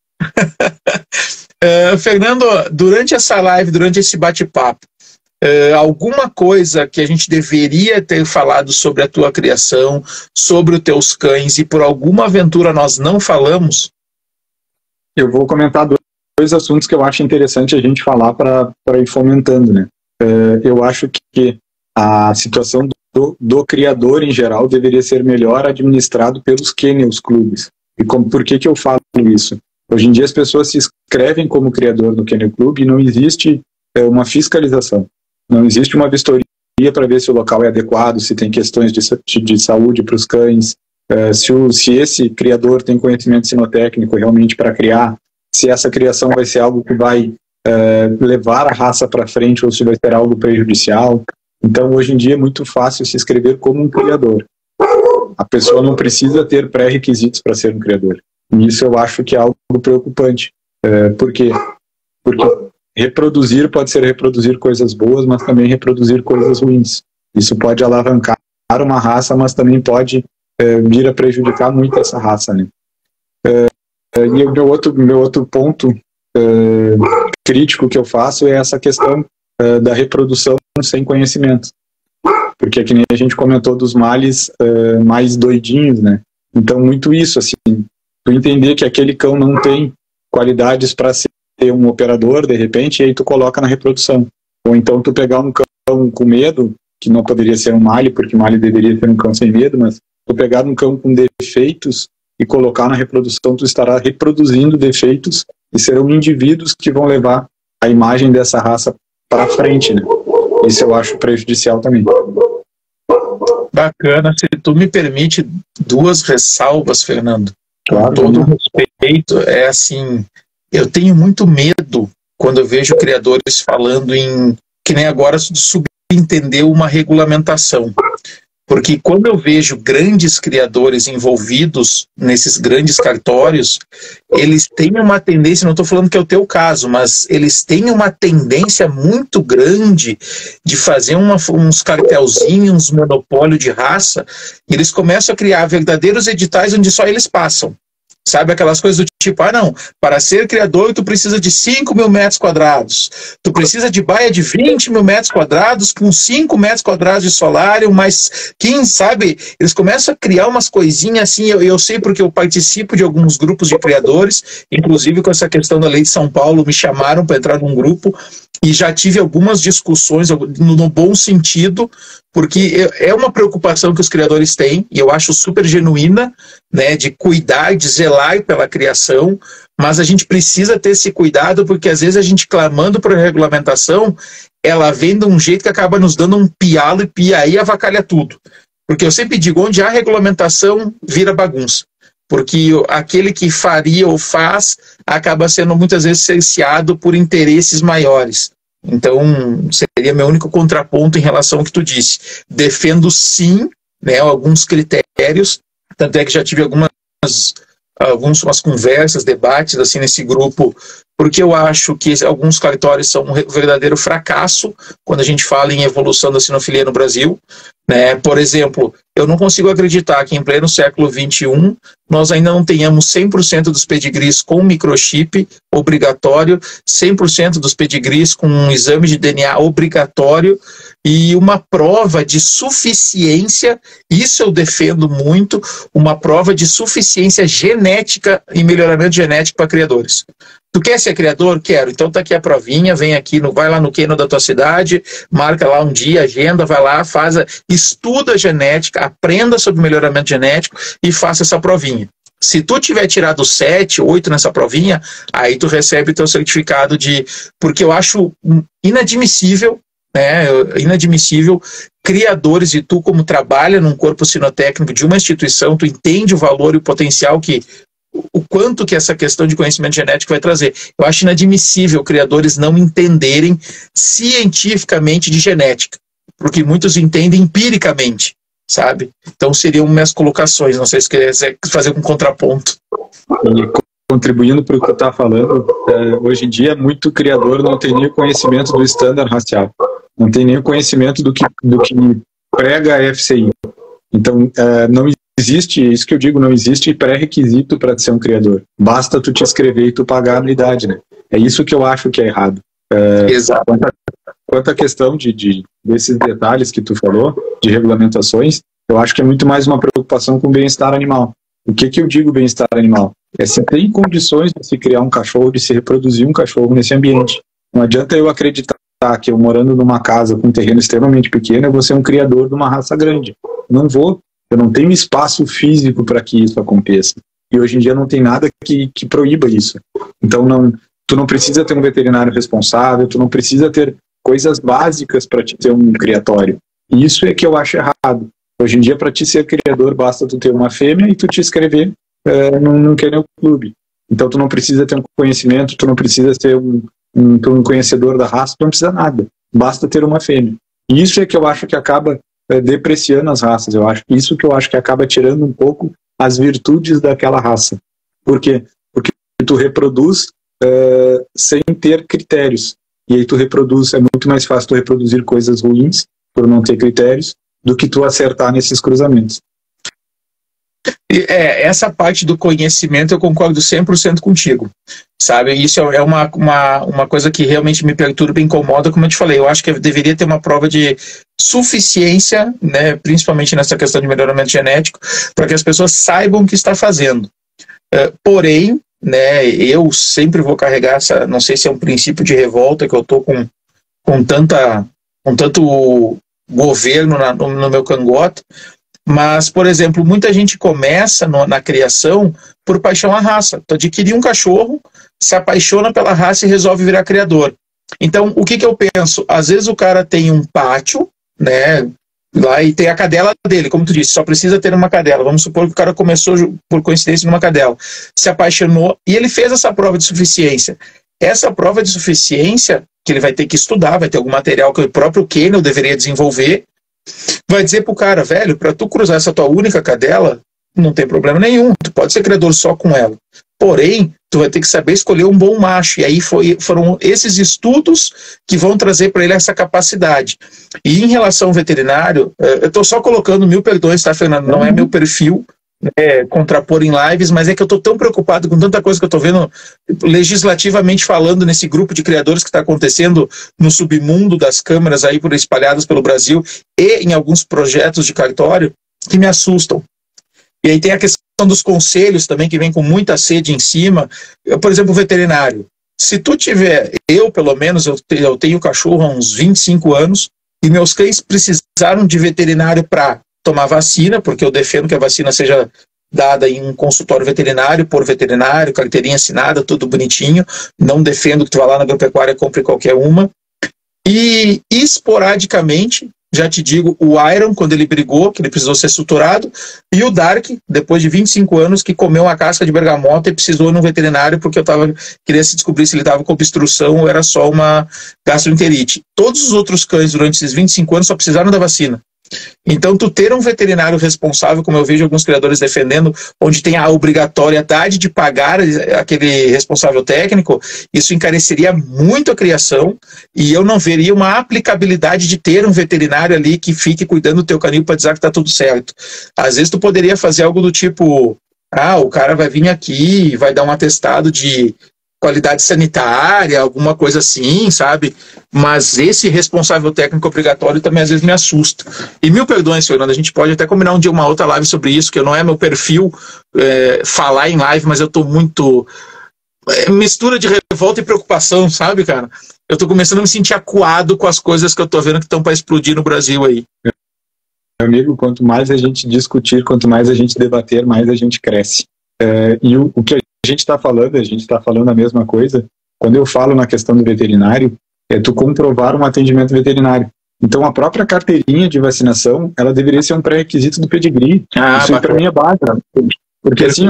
Fernando, durante essa live, durante esse bate-papo, alguma coisa que a gente deveria ter falado sobre a tua criação, sobre os teus cães, e por alguma aventura nós não falamos? Eu vou comentar dois assuntos que eu acho interessante a gente falar para ir fomentando, né? Eu acho que a situação do criador em geral deveria ser melhor administrado pelos kennels clubes. E por que eu falo isso? Hoje em dia as pessoas se inscrevem como criador no Kennel Club e não existe uma fiscalização. Não existe uma vistoria para ver se o local é adequado, se tem questões de saúde para os cães, se esse criador tem conhecimento sinotécnico realmente para criar, se essa criação vai ser algo que vai levar a raça para frente ou se vai ser algo prejudicial. Então, hoje em dia é muito fácil se inscrever como um criador. A pessoa não precisa ter pré-requisitos para ser um criador. E isso eu acho que é algo preocupante. Por quê? Porque reproduzir pode ser reproduzir coisas boas, mas também reproduzir coisas ruins. Isso pode alavancar uma raça, mas também pode vir a prejudicar muito essa raça, né? E o meu outro ponto crítico que eu faço é essa questão da reprodução sem conhecimento. Porque é que nem a gente comentou dos males mais doidinhos, né? Então, muito isso, assim, tu entender que aquele cão não tem qualidades para ser um operador, de repente, e aí tu coloca na reprodução. Ou então tu pegar um cão com medo, que não poderia ser um male, porque male deveria ser um cão sem medo, mas tu pegar um cão com defeitos e colocar na reprodução, tu estará reproduzindo defeitos e serão indivíduos que vão levar a imagem dessa raça para frente, né? Isso eu acho prejudicial também. Bacana. Se tu me permite duas ressalvas, Fernando. Claro, com todo respeito, é assim, eu tenho muito medo quando eu vejo criadores falando em, que nem agora, subentender uma regulamentação. Porque quando eu vejo grandes criadores envolvidos nesses grandes cartórios, eles têm uma tendência, não estou falando que é o teu caso, mas eles têm uma tendência muito grande de fazer uns cartelzinhos, uns monopólio de raça, e eles começam a criar verdadeiros editais onde só eles passam. Sabe aquelas coisas do tipo, não, para ser criador tu precisa de 5.000 metros quadrados, tu precisa de baia de 20.000 metros quadrados com 5 metros quadrados de solário, mais 15, sabe? Eles começam a criar umas coisinhas assim, eu sei porque eu participo de alguns grupos de criadores, inclusive com essa questão da lei de São Paulo, me chamaram para entrar num grupo, e já tive algumas discussões no bom sentido, porque é uma preocupação que os criadores têm, e eu acho super genuína, né, de cuidar, de zelar pela criação, mas a gente precisa ter esse cuidado, porque às vezes a gente clamando por regulamentação, ela vem de um jeito que acaba nos dando um pialo e aí avacalha tudo. Porque eu sempre digo, onde há regulamentação, vira bagunça. Porque aquele que faria ou faz acaba sendo muitas vezes cerceado por interesses maiores. Então, seria meu único contraponto em relação ao que tu disse. Defendo sim, né, alguns critérios, Tanto é que já tive algumas conversas, debates assim nesse grupo, porque eu acho que alguns cartórios são um verdadeiro fracasso quando a gente fala em evolução da sinofilia no Brasil, né? Por exemplo, eu não consigo acreditar que em pleno século XXI nós ainda não tenhamos 100% dos pedigrees com microchip obrigatório, 100% dos pedigrees com um exame de DNA obrigatório e uma prova de suficiência, isso eu defendo muito, uma prova de suficiência genética e melhoramento genético para criadores. Tu quer ser criador? Quero. Então tá aqui a provinha, vem aqui, vai lá no Kennel da tua cidade, marca lá um dia, agenda, vai lá, estuda a genética, aprenda sobre melhoramento genético e faça essa provinha. Se tu tiver tirado 7, 8 nessa provinha, aí tu recebe teu certificado porque eu acho inadmissível, né, inadmissível criadores, e tu como trabalha num corpo sinotécnico de uma instituição, tu entende o valor e o potencial o quanto que essa questão de conhecimento genético vai trazer. Eu acho inadmissível criadores não entenderem cientificamente de genética, porque muitos entendem empiricamente, sabe? Então seriam minhas colocações, não sei se quer fazer um contraponto. E contribuindo para o que tu está falando, hoje em dia muito criador não tem nem o conhecimento do estándar racial, não tem nem o conhecimento do que prega a FCI. Então, não existe, isso que eu digo, não existe pré-requisito para ser um criador. Basta tu te inscrever e tu pagar a anuidade, né? É isso que eu acho que é errado. Exato. Quanto à questão desses detalhes que tu falou, de regulamentações, eu acho que é muito mais uma preocupação com o bem-estar animal. O que eu digo bem-estar animal? É se tem condições de se criar um cachorro, de se reproduzir um cachorro nesse ambiente. Não adianta eu acreditar que eu morando numa casa com um terreno extremamente pequeno, eu vou ser um criador de uma raça grande. Não vou. Eu não tenho espaço físico para que isso aconteça. E hoje em dia não tem nada que proíba isso. Então tu não precisa ter um veterinário responsável, tu não precisa ter coisas básicas para te ter um criatório. E isso é que eu acho errado. Hoje em dia, para te ser criador, basta tu ter uma fêmea e tu te inscrever num kennel clube. Então tu não precisa ter um conhecimento, tu não precisa ser um conhecedor da raça, tu não precisa nada. Basta ter uma fêmea. E isso é que eu acho que acaba depreciando as raças. Isso que eu acho que acaba tirando um pouco as virtudes daquela raça. Por quê? Porque tu reproduz sem ter critérios. E aí é muito mais fácil tu reproduzir coisas ruins por não ter critérios do que tu acertar nesses cruzamentos. Essa parte do conhecimento eu concordo 100% contigo, sabe? Isso é uma coisa que realmente me perturba e incomoda, como eu te falei. Eu acho que deveria ter uma prova de suficiência, né, principalmente nessa questão de melhoramento genético, para que as pessoas saibam o que está fazendo. Porém, né, eu sempre vou carregar não sei se é um princípio de revolta que eu estou com tanto governo no meu cangote. Mas, por exemplo, muita gente começa na criação por paixão à raça. Tu adquire um cachorro, se apaixona pela raça e resolve virar criador. Então, o que eu penso? Às vezes o cara tem um pátio, né, lá, e tem a cadela dele, como tu disse, só precisa ter uma cadela. Vamos supor que o cara começou, por coincidência, numa cadela. Se apaixonou e ele fez essa prova de suficiência. Essa prova de suficiência, que ele vai ter que estudar, vai ter algum material que o próprio Kennel deveria desenvolver, vai dizer pro cara, velho, para tu cruzar essa tua única cadela, não tem problema nenhum, tu pode ser criador só com ela. Porém, tu vai ter que saber escolher um bom macho. E aí foram esses estudos que vão trazer para ele essa capacidade. E em relação ao veterinário, eu estou só colocando, mil perdões, tá, Fernando? Não é meu perfil contrapor em lives, mas é que eu estou tão preocupado com tanta coisa que eu estou vendo legislativamente falando nesse grupo de criadores que está acontecendo no submundo das câmaras aí espalhadas pelo Brasil e em alguns projetos de cartório que me assustam. E aí tem a questão dos conselhos também, que vem com muita sede em cima. Por exemplo, o veterinário. Se tu tiver, pelo menos, eu tenho cachorro há uns 25 anos, e meus cães precisaram de veterinário para tomar vacina, porque eu defendo que a vacina seja dada em um consultório veterinário, por veterinário, carteirinha assinada, tudo bonitinho. Não defendo que tu vá lá na agropecuária e compre qualquer uma. E esporadicamente, já te digo, o Iron, quando ele brigou, que ele precisou ser suturado, e o Dark, depois de 25 anos, que comeu uma casca de bergamota e precisou ir num veterinário porque queria se descobrir se ele estava com obstrução ou era só uma gastroenterite. Todos os outros cães, durante esses 25 anos, só precisaram da vacina. Então, tu ter um veterinário responsável, como eu vejo alguns criadores defendendo, onde tem a obrigatoriedade de pagar aquele responsável técnico, isso encareceria muito a criação e eu não veria uma aplicabilidade de ter um veterinário ali que fique cuidando do teu canil para dizer que está tudo certo. Às vezes tu poderia fazer algo do tipo, o cara vai vir aqui, vai dar um atestado de qualidade sanitária, alguma coisa assim, sabe? Mas esse responsável técnico obrigatório também às vezes me assusta. E mil perdões, Fernando, a gente pode até combinar um dia uma outra live sobre isso, que não é meu perfil falar em live, mas eu tô muito... mistura de revolta e preocupação, sabe, cara? Eu tô começando a me sentir acuado com as coisas que eu tô vendo que estão para explodir no Brasil aí. Meu amigo, quanto mais a gente discutir, quanto mais a gente debater, mais a gente cresce. E o que a gente está falando a mesma coisa. Quando eu falo na questão do veterinário, é tu comprovar um atendimento veterinário. Então, a própria carteirinha de vacinação, ela deveria ser um pré-requisito do pedigree. Isso para mim é básico. Porque assim,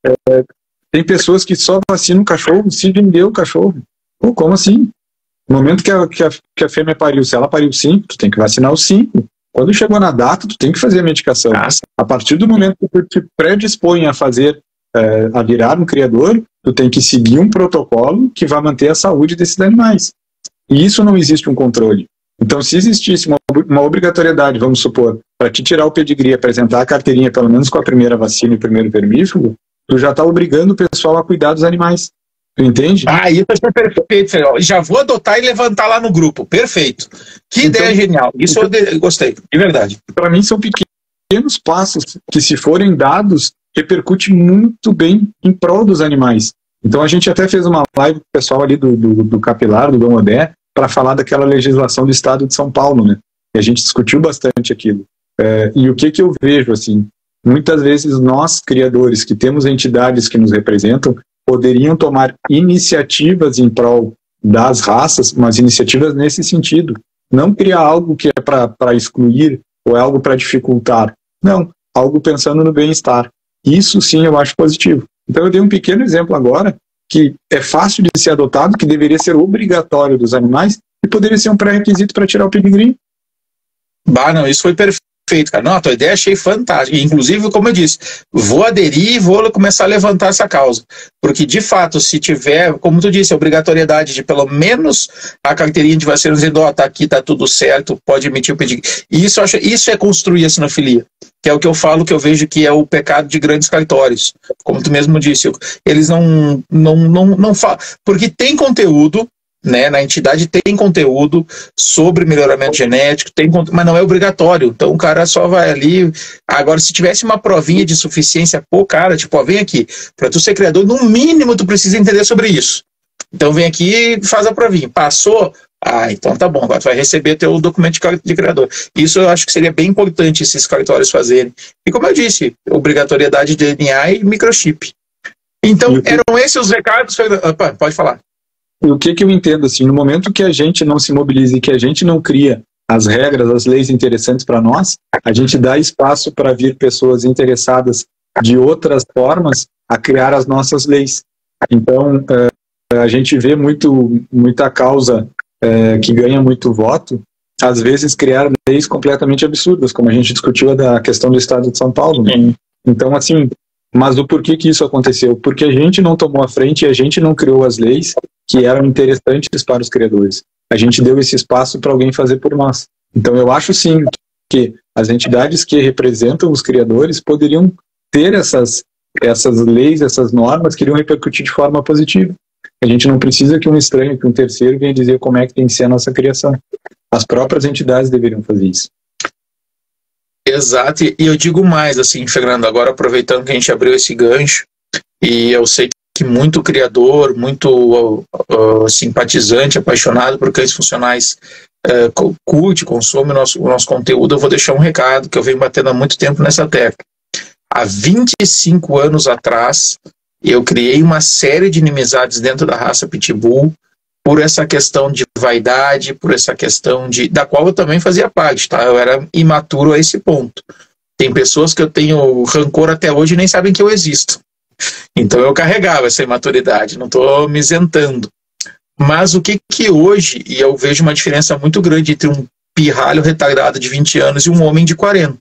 tem pessoas que só vacinam o cachorro se vendeu o cachorro. Pô, como assim? No momento que a fêmea pariu, se ela pariu 5, tu tem que vacinar os 5. Quando chegou na data, tu tem que fazer a medicação. A partir do momento que tu te predispõe a fazer, a virar um criador, tu tem que seguir um protocolo que vai manter a saúde desses animais. E isso não existe um controle. Então, se existisse uma obrigatoriedade, vamos supor, para te tirar o pedigree, apresentar a carteirinha, pelo menos com a primeira vacina e o primeiro vermífugo, tu já está obrigando o pessoal a cuidar dos animais. Tu entende? Isso é perfeito. Já vou adotar e levantar lá no grupo. Perfeito. Que ideia genial. Isso eu gostei, de verdade. Para mim, são pequenos passos que, se forem dados, repercute muito bem em prol dos animais. Então, a gente até fez uma live com o pessoal ali do Capilar, do Dom Odé, para falar daquela legislação do estado de São Paulo, né? E a gente discutiu bastante aquilo. E o que eu vejo, assim, muitas vezes nós, criadores, que temos entidades que nos representam, poderiam tomar iniciativas em prol das raças, mas iniciativas nesse sentido. Não criar algo que é para excluir ou é algo para dificultar. Não, algo pensando no bem-estar. Isso sim eu acho positivo. Então eu dei um pequeno exemplo agora, que é fácil de ser adotado, que deveria ser obrigatório dos animais e poderia ser um pré-requisito para tirar o pedigree. Não, isso foi perfeito, cara. Não, a tua ideia achei fantástica. Inclusive, como eu disse, vou aderir e vou começar a levantar essa causa. Porque, de fato, se tiver, como tu disse, a obrigatoriedade de pelo menos a carteirinha de vacina dizendo, tá aqui, tá tudo certo, pode emitir o pedigree. E isso é construir a sinofilia, que é o que eu falo, que eu vejo que é o pecado de grandes cartórios. Como tu mesmo disse, eles não falam, porque tem conteúdo, né, na entidade tem conteúdo sobre melhoramento genético, mas não é obrigatório. Então o cara só vai ali. Agora, se tivesse uma provinha de suficiência, cara, vem aqui, para tu ser criador, no mínimo tu precisa entender sobre isso. Então vem aqui e faz a provinha. Passou? Então tá bom, agora tu vai receber teu documento de criador. Isso eu acho que seria bem importante esses cartórios fazerem. E como eu disse, obrigatoriedade de DNA e microchip. Então, eram esses os recados? Pode falar. O que eu entendo, assim, no momento que a gente não se mobiliza e que a gente não cria as regras, as leis interessantes para nós, a gente dá espaço para vir pessoas interessadas de outras formas a criar as nossas leis. Então, a gente vê muita causa que ganha muito voto, às vezes criar leis completamente absurdas, como a gente discutiu da questão do estado de São Paulo. Né? Então, assim, mas o porquê que isso aconteceu? Porque a gente não tomou a frente e a gente não criou as leis que eram interessantes para os criadores. A gente deu esse espaço para alguém fazer por nós. Então eu acho sim que as entidades que representam os criadores poderiam ter essas leis, essas normas que iriam repercutir de forma positiva. A gente não precisa que um estranho, que um terceiro venha dizer como é que tem que ser a nossa criação. As próprias entidades deveriam fazer isso. Exato, e eu digo mais, assim, Fernando, agora aproveitando que a gente abriu esse gancho, e eu sei que muito criador, muito simpatizante, apaixonado por cães funcionais, curte, consome o nosso conteúdo, eu vou deixar um recado que eu venho batendo há muito tempo nessa tecla. Há 25 anos atrás, eu criei uma série de inimizades dentro da raça Pitbull, por essa questão de vaidade, por essa questão da qual eu também fazia parte, tá? Eu era imaturo a esse ponto. Tem pessoas que eu tenho rancor até hoje e nem sabem que eu existo. Então eu carregava essa imaturidade, não estou me isentando. Mas o que hoje, e eu vejo uma diferença muito grande entre um pirralho retardado de 20 anos e um homem de 40.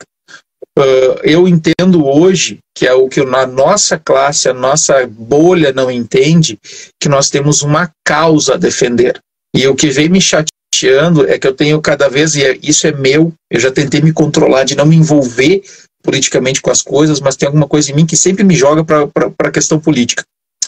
Eu entendo hoje, que é o que na nossa classe, a nossa bolha não entende, que nós temos uma causa a defender. E o que vem me chateando é que eu tenho cada vez, e isso é meu, eu já tentei me controlar de não me envolver politicamente com as coisas, mas tem alguma coisa em mim que sempre me joga para a questão política.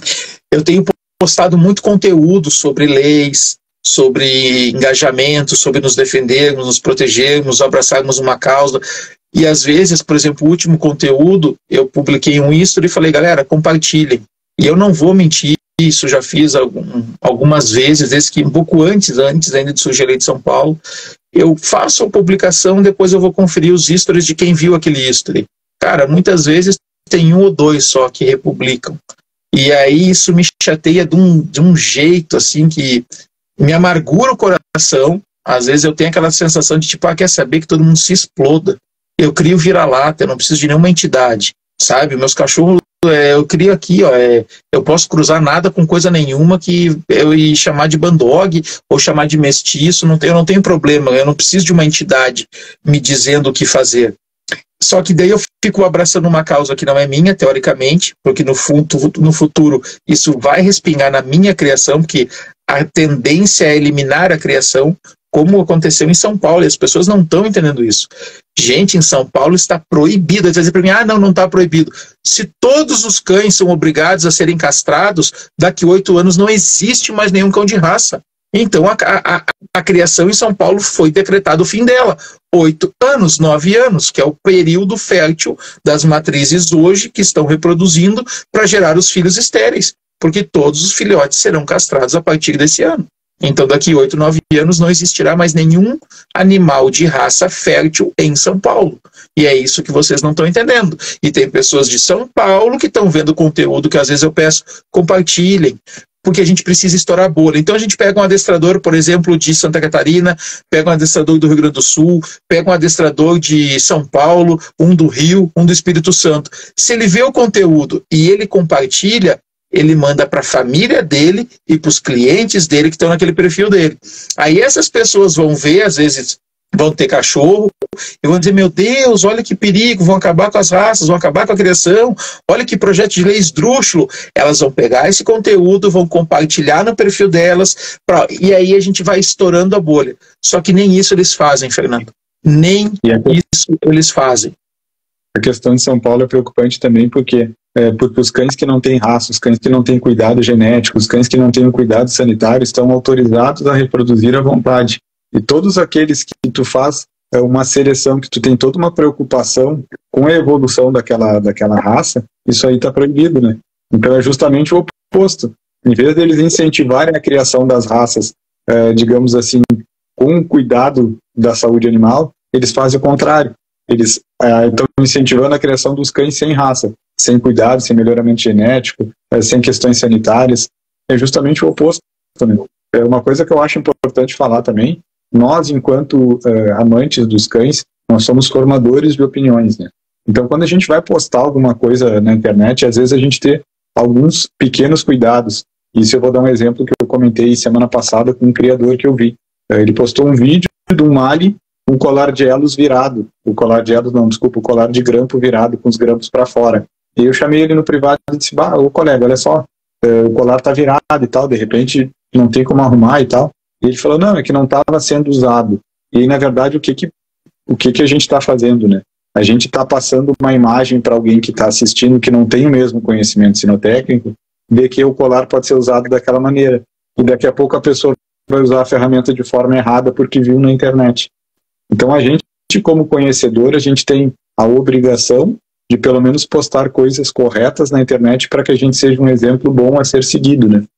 Eu tenho postado muito conteúdo sobre leis, sobre engajamento, sobre nos defendermos, nos protegermos, abraçarmos uma causa. E às vezes, por exemplo, o último conteúdo, eu publiquei um history e falei, galera, compartilhem. E eu não vou mentir, isso já fiz algumas vezes, desde que um pouco antes ainda de surgir a lei de São Paulo, eu faço a publicação, depois eu vou conferir os stories de quem viu aquele history. Cara, muitas vezes tem 1 ou 2 só que republicam. E aí isso me chateia de um jeito assim que me amargura o coração. Às vezes eu tenho aquela sensação de tipo, quer saber que todo mundo se exploda. Eu crio vira-lata, eu não preciso de nenhuma entidade, sabe? Meus cachorros, eu crio aqui, eu posso cruzar nada com coisa nenhuma que eu ia chamar de bandog ou chamar de mestiço, eu não tenho problema, eu não preciso de uma entidade me dizendo o que fazer. Só que daí eu fico abraçando uma causa que não é minha, teoricamente, porque no futuro isso vai respingar na minha criação, porque a tendência é eliminar a criação, como aconteceu em São Paulo, e as pessoas não estão entendendo isso. Gente, em São Paulo está proibido. Vai dizer para mim, não está proibido. Se todos os cães são obrigados a serem castrados, daqui 8 anos não existe mais nenhum cão de raça. Então a criação em São Paulo foi decretado o fim dela. 8 anos, 9 anos, que é o período fértil das matrizes hoje que estão reproduzindo para gerar os filhos estéreis, porque todos os filhotes serão castrados a partir desse ano. Então daqui 8, 9 anos não existirá mais nenhum animal de raça fértil em São Paulo. E é isso que vocês não estão entendendo. E tem pessoas de São Paulo que estão vendo conteúdo que às vezes eu peço, compartilhem, porque a gente precisa estourar a bolha. Então a gente pega um adestrador, por exemplo, de Santa Catarina, pega um adestrador do Rio Grande do Sul, pega um adestrador de São Paulo, um do Rio, um do Espírito Santo. Se ele vê o conteúdo e ele compartilha, ele manda para a família dele e para os clientes dele que estão naquele perfil dele. Aí essas pessoas vão ver, às vezes vão ter cachorro, e vão dizer, meu Deus, olha que perigo, vão acabar com as raças, vão acabar com a criação, olha que projeto de lei esdrúxulo. Elas vão pegar esse conteúdo, vão compartilhar no perfil delas, e aí a gente vai estourando a bolha. Só que nem isso eles fazem, Fernando. Nem isso eles fazem. A questão de São Paulo é preocupante também porque os cães que não têm raça, os cães que não têm cuidado genético, os cães que não têm o cuidado sanitário estão autorizados a reproduzir à vontade. E todos aqueles que tu faz uma seleção, que tu tem toda uma preocupação com a evolução daquela raça, isso aí está proibido, né? Então é justamente o oposto. Em vez deles incentivarem a criação das raças, digamos assim, com cuidado da saúde animal, eles fazem o contrário. Eles estão incentivando a criação dos cães sem raça, sem cuidado, sem melhoramento genético, sem questões sanitárias. É justamente o oposto. Né? É uma coisa que eu acho importante falar também. Nós, enquanto amantes dos cães, nós somos formadores de opiniões. Né? Então, quando a gente vai postar alguma coisa na internet, às vezes a gente tem alguns pequenos cuidados. Isso eu vou dar um exemplo que eu comentei semana passada com um criador que eu vi. Ele postou um vídeo de um Mali, um colar de elos virado. O colar de grampo virado, com os grampos para fora. E eu chamei ele no privado e disse, ô colega, olha só, o colar tá virado e tal, de repente não tem como arrumar e tal. E ele falou, não, é que não estava sendo usado. E aí, na verdade, o que a gente está fazendo, né? A gente está passando uma imagem para alguém que está assistindo que não tem o mesmo conhecimento sinotécnico de que o colar pode ser usado daquela maneira. E daqui a pouco a pessoa vai usar a ferramenta de forma errada porque viu na internet. Então a gente, como conhecedor, a gente tem a obrigação de pelo menos postar coisas corretas na internet para que a gente seja um exemplo bom a ser seguido, né?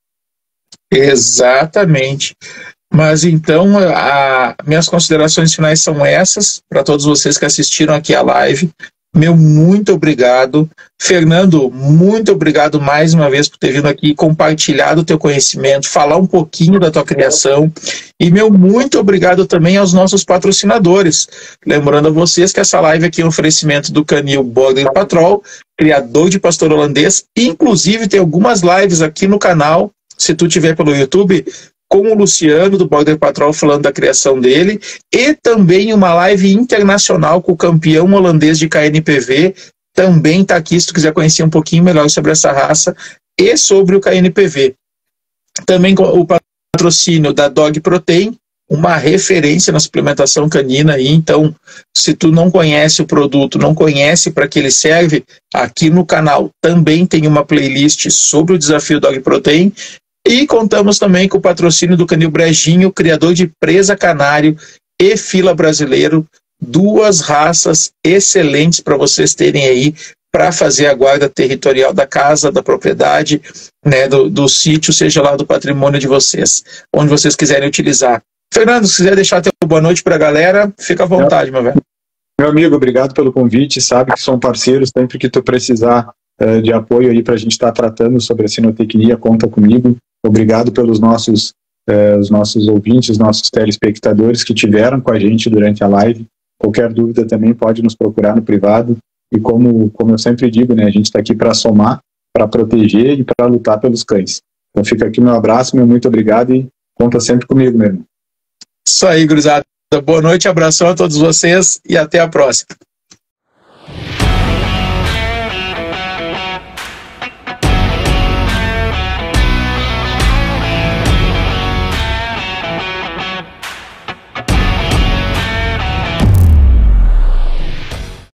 Exatamente. Mas então, minhas considerações finais são essas, para todos vocês que assistiram aqui a live. Meu muito obrigado. Fernando, muito obrigado mais uma vez por ter vindo aqui, compartilhado o teu conhecimento, falar um pouquinho da tua criação. E meu muito obrigado também aos nossos patrocinadores. Lembrando a vocês que essa live aqui é um oferecimento do canil Border Patrol, criador de pastor holandês. Inclusive tem algumas lives aqui no canal, se tu tiver pelo YouTube, com o Luciano, do Border Patrol, falando da criação dele, e também uma live internacional com o campeão holandês de KNPV, também está aqui, se tu quiser conhecer um pouquinho melhor sobre essa raça e sobre o KNPV. Também o patrocínio da Dog Protein, uma referência na suplementação canina aí. Então, se tu não conhece o produto, não conhece para que ele serve, aqui no canal também tem uma playlist sobre o desafio Dog Protein. E contamos também com o patrocínio do Canil Brejinho, criador de presa canário e fila brasileiro, duas raças excelentes para vocês terem aí para fazer a guarda territorial da casa, da propriedade, né, do sítio, seja lá do patrimônio de vocês, onde vocês quiserem utilizar. Fernando, se quiser deixar teu boa noite para a galera, fica à vontade, meu velho. Meu amigo, obrigado pelo convite, sabe que são parceiros, sempre que tu precisar de apoio aí para a gente estar tratando sobre a sinotecnia, conta comigo. Obrigado pelos os nossos ouvintes, nossos telespectadores que tiveram com a gente durante a live. Qualquer dúvida também pode nos procurar no privado. E como eu sempre digo, né, a gente está aqui para somar, para proteger e para lutar pelos cães. Então fica aqui meu abraço, meu muito obrigado e conta sempre comigo, meu irmão. Isso aí, gurizada. Boa noite, abração a todos vocês e até a próxima.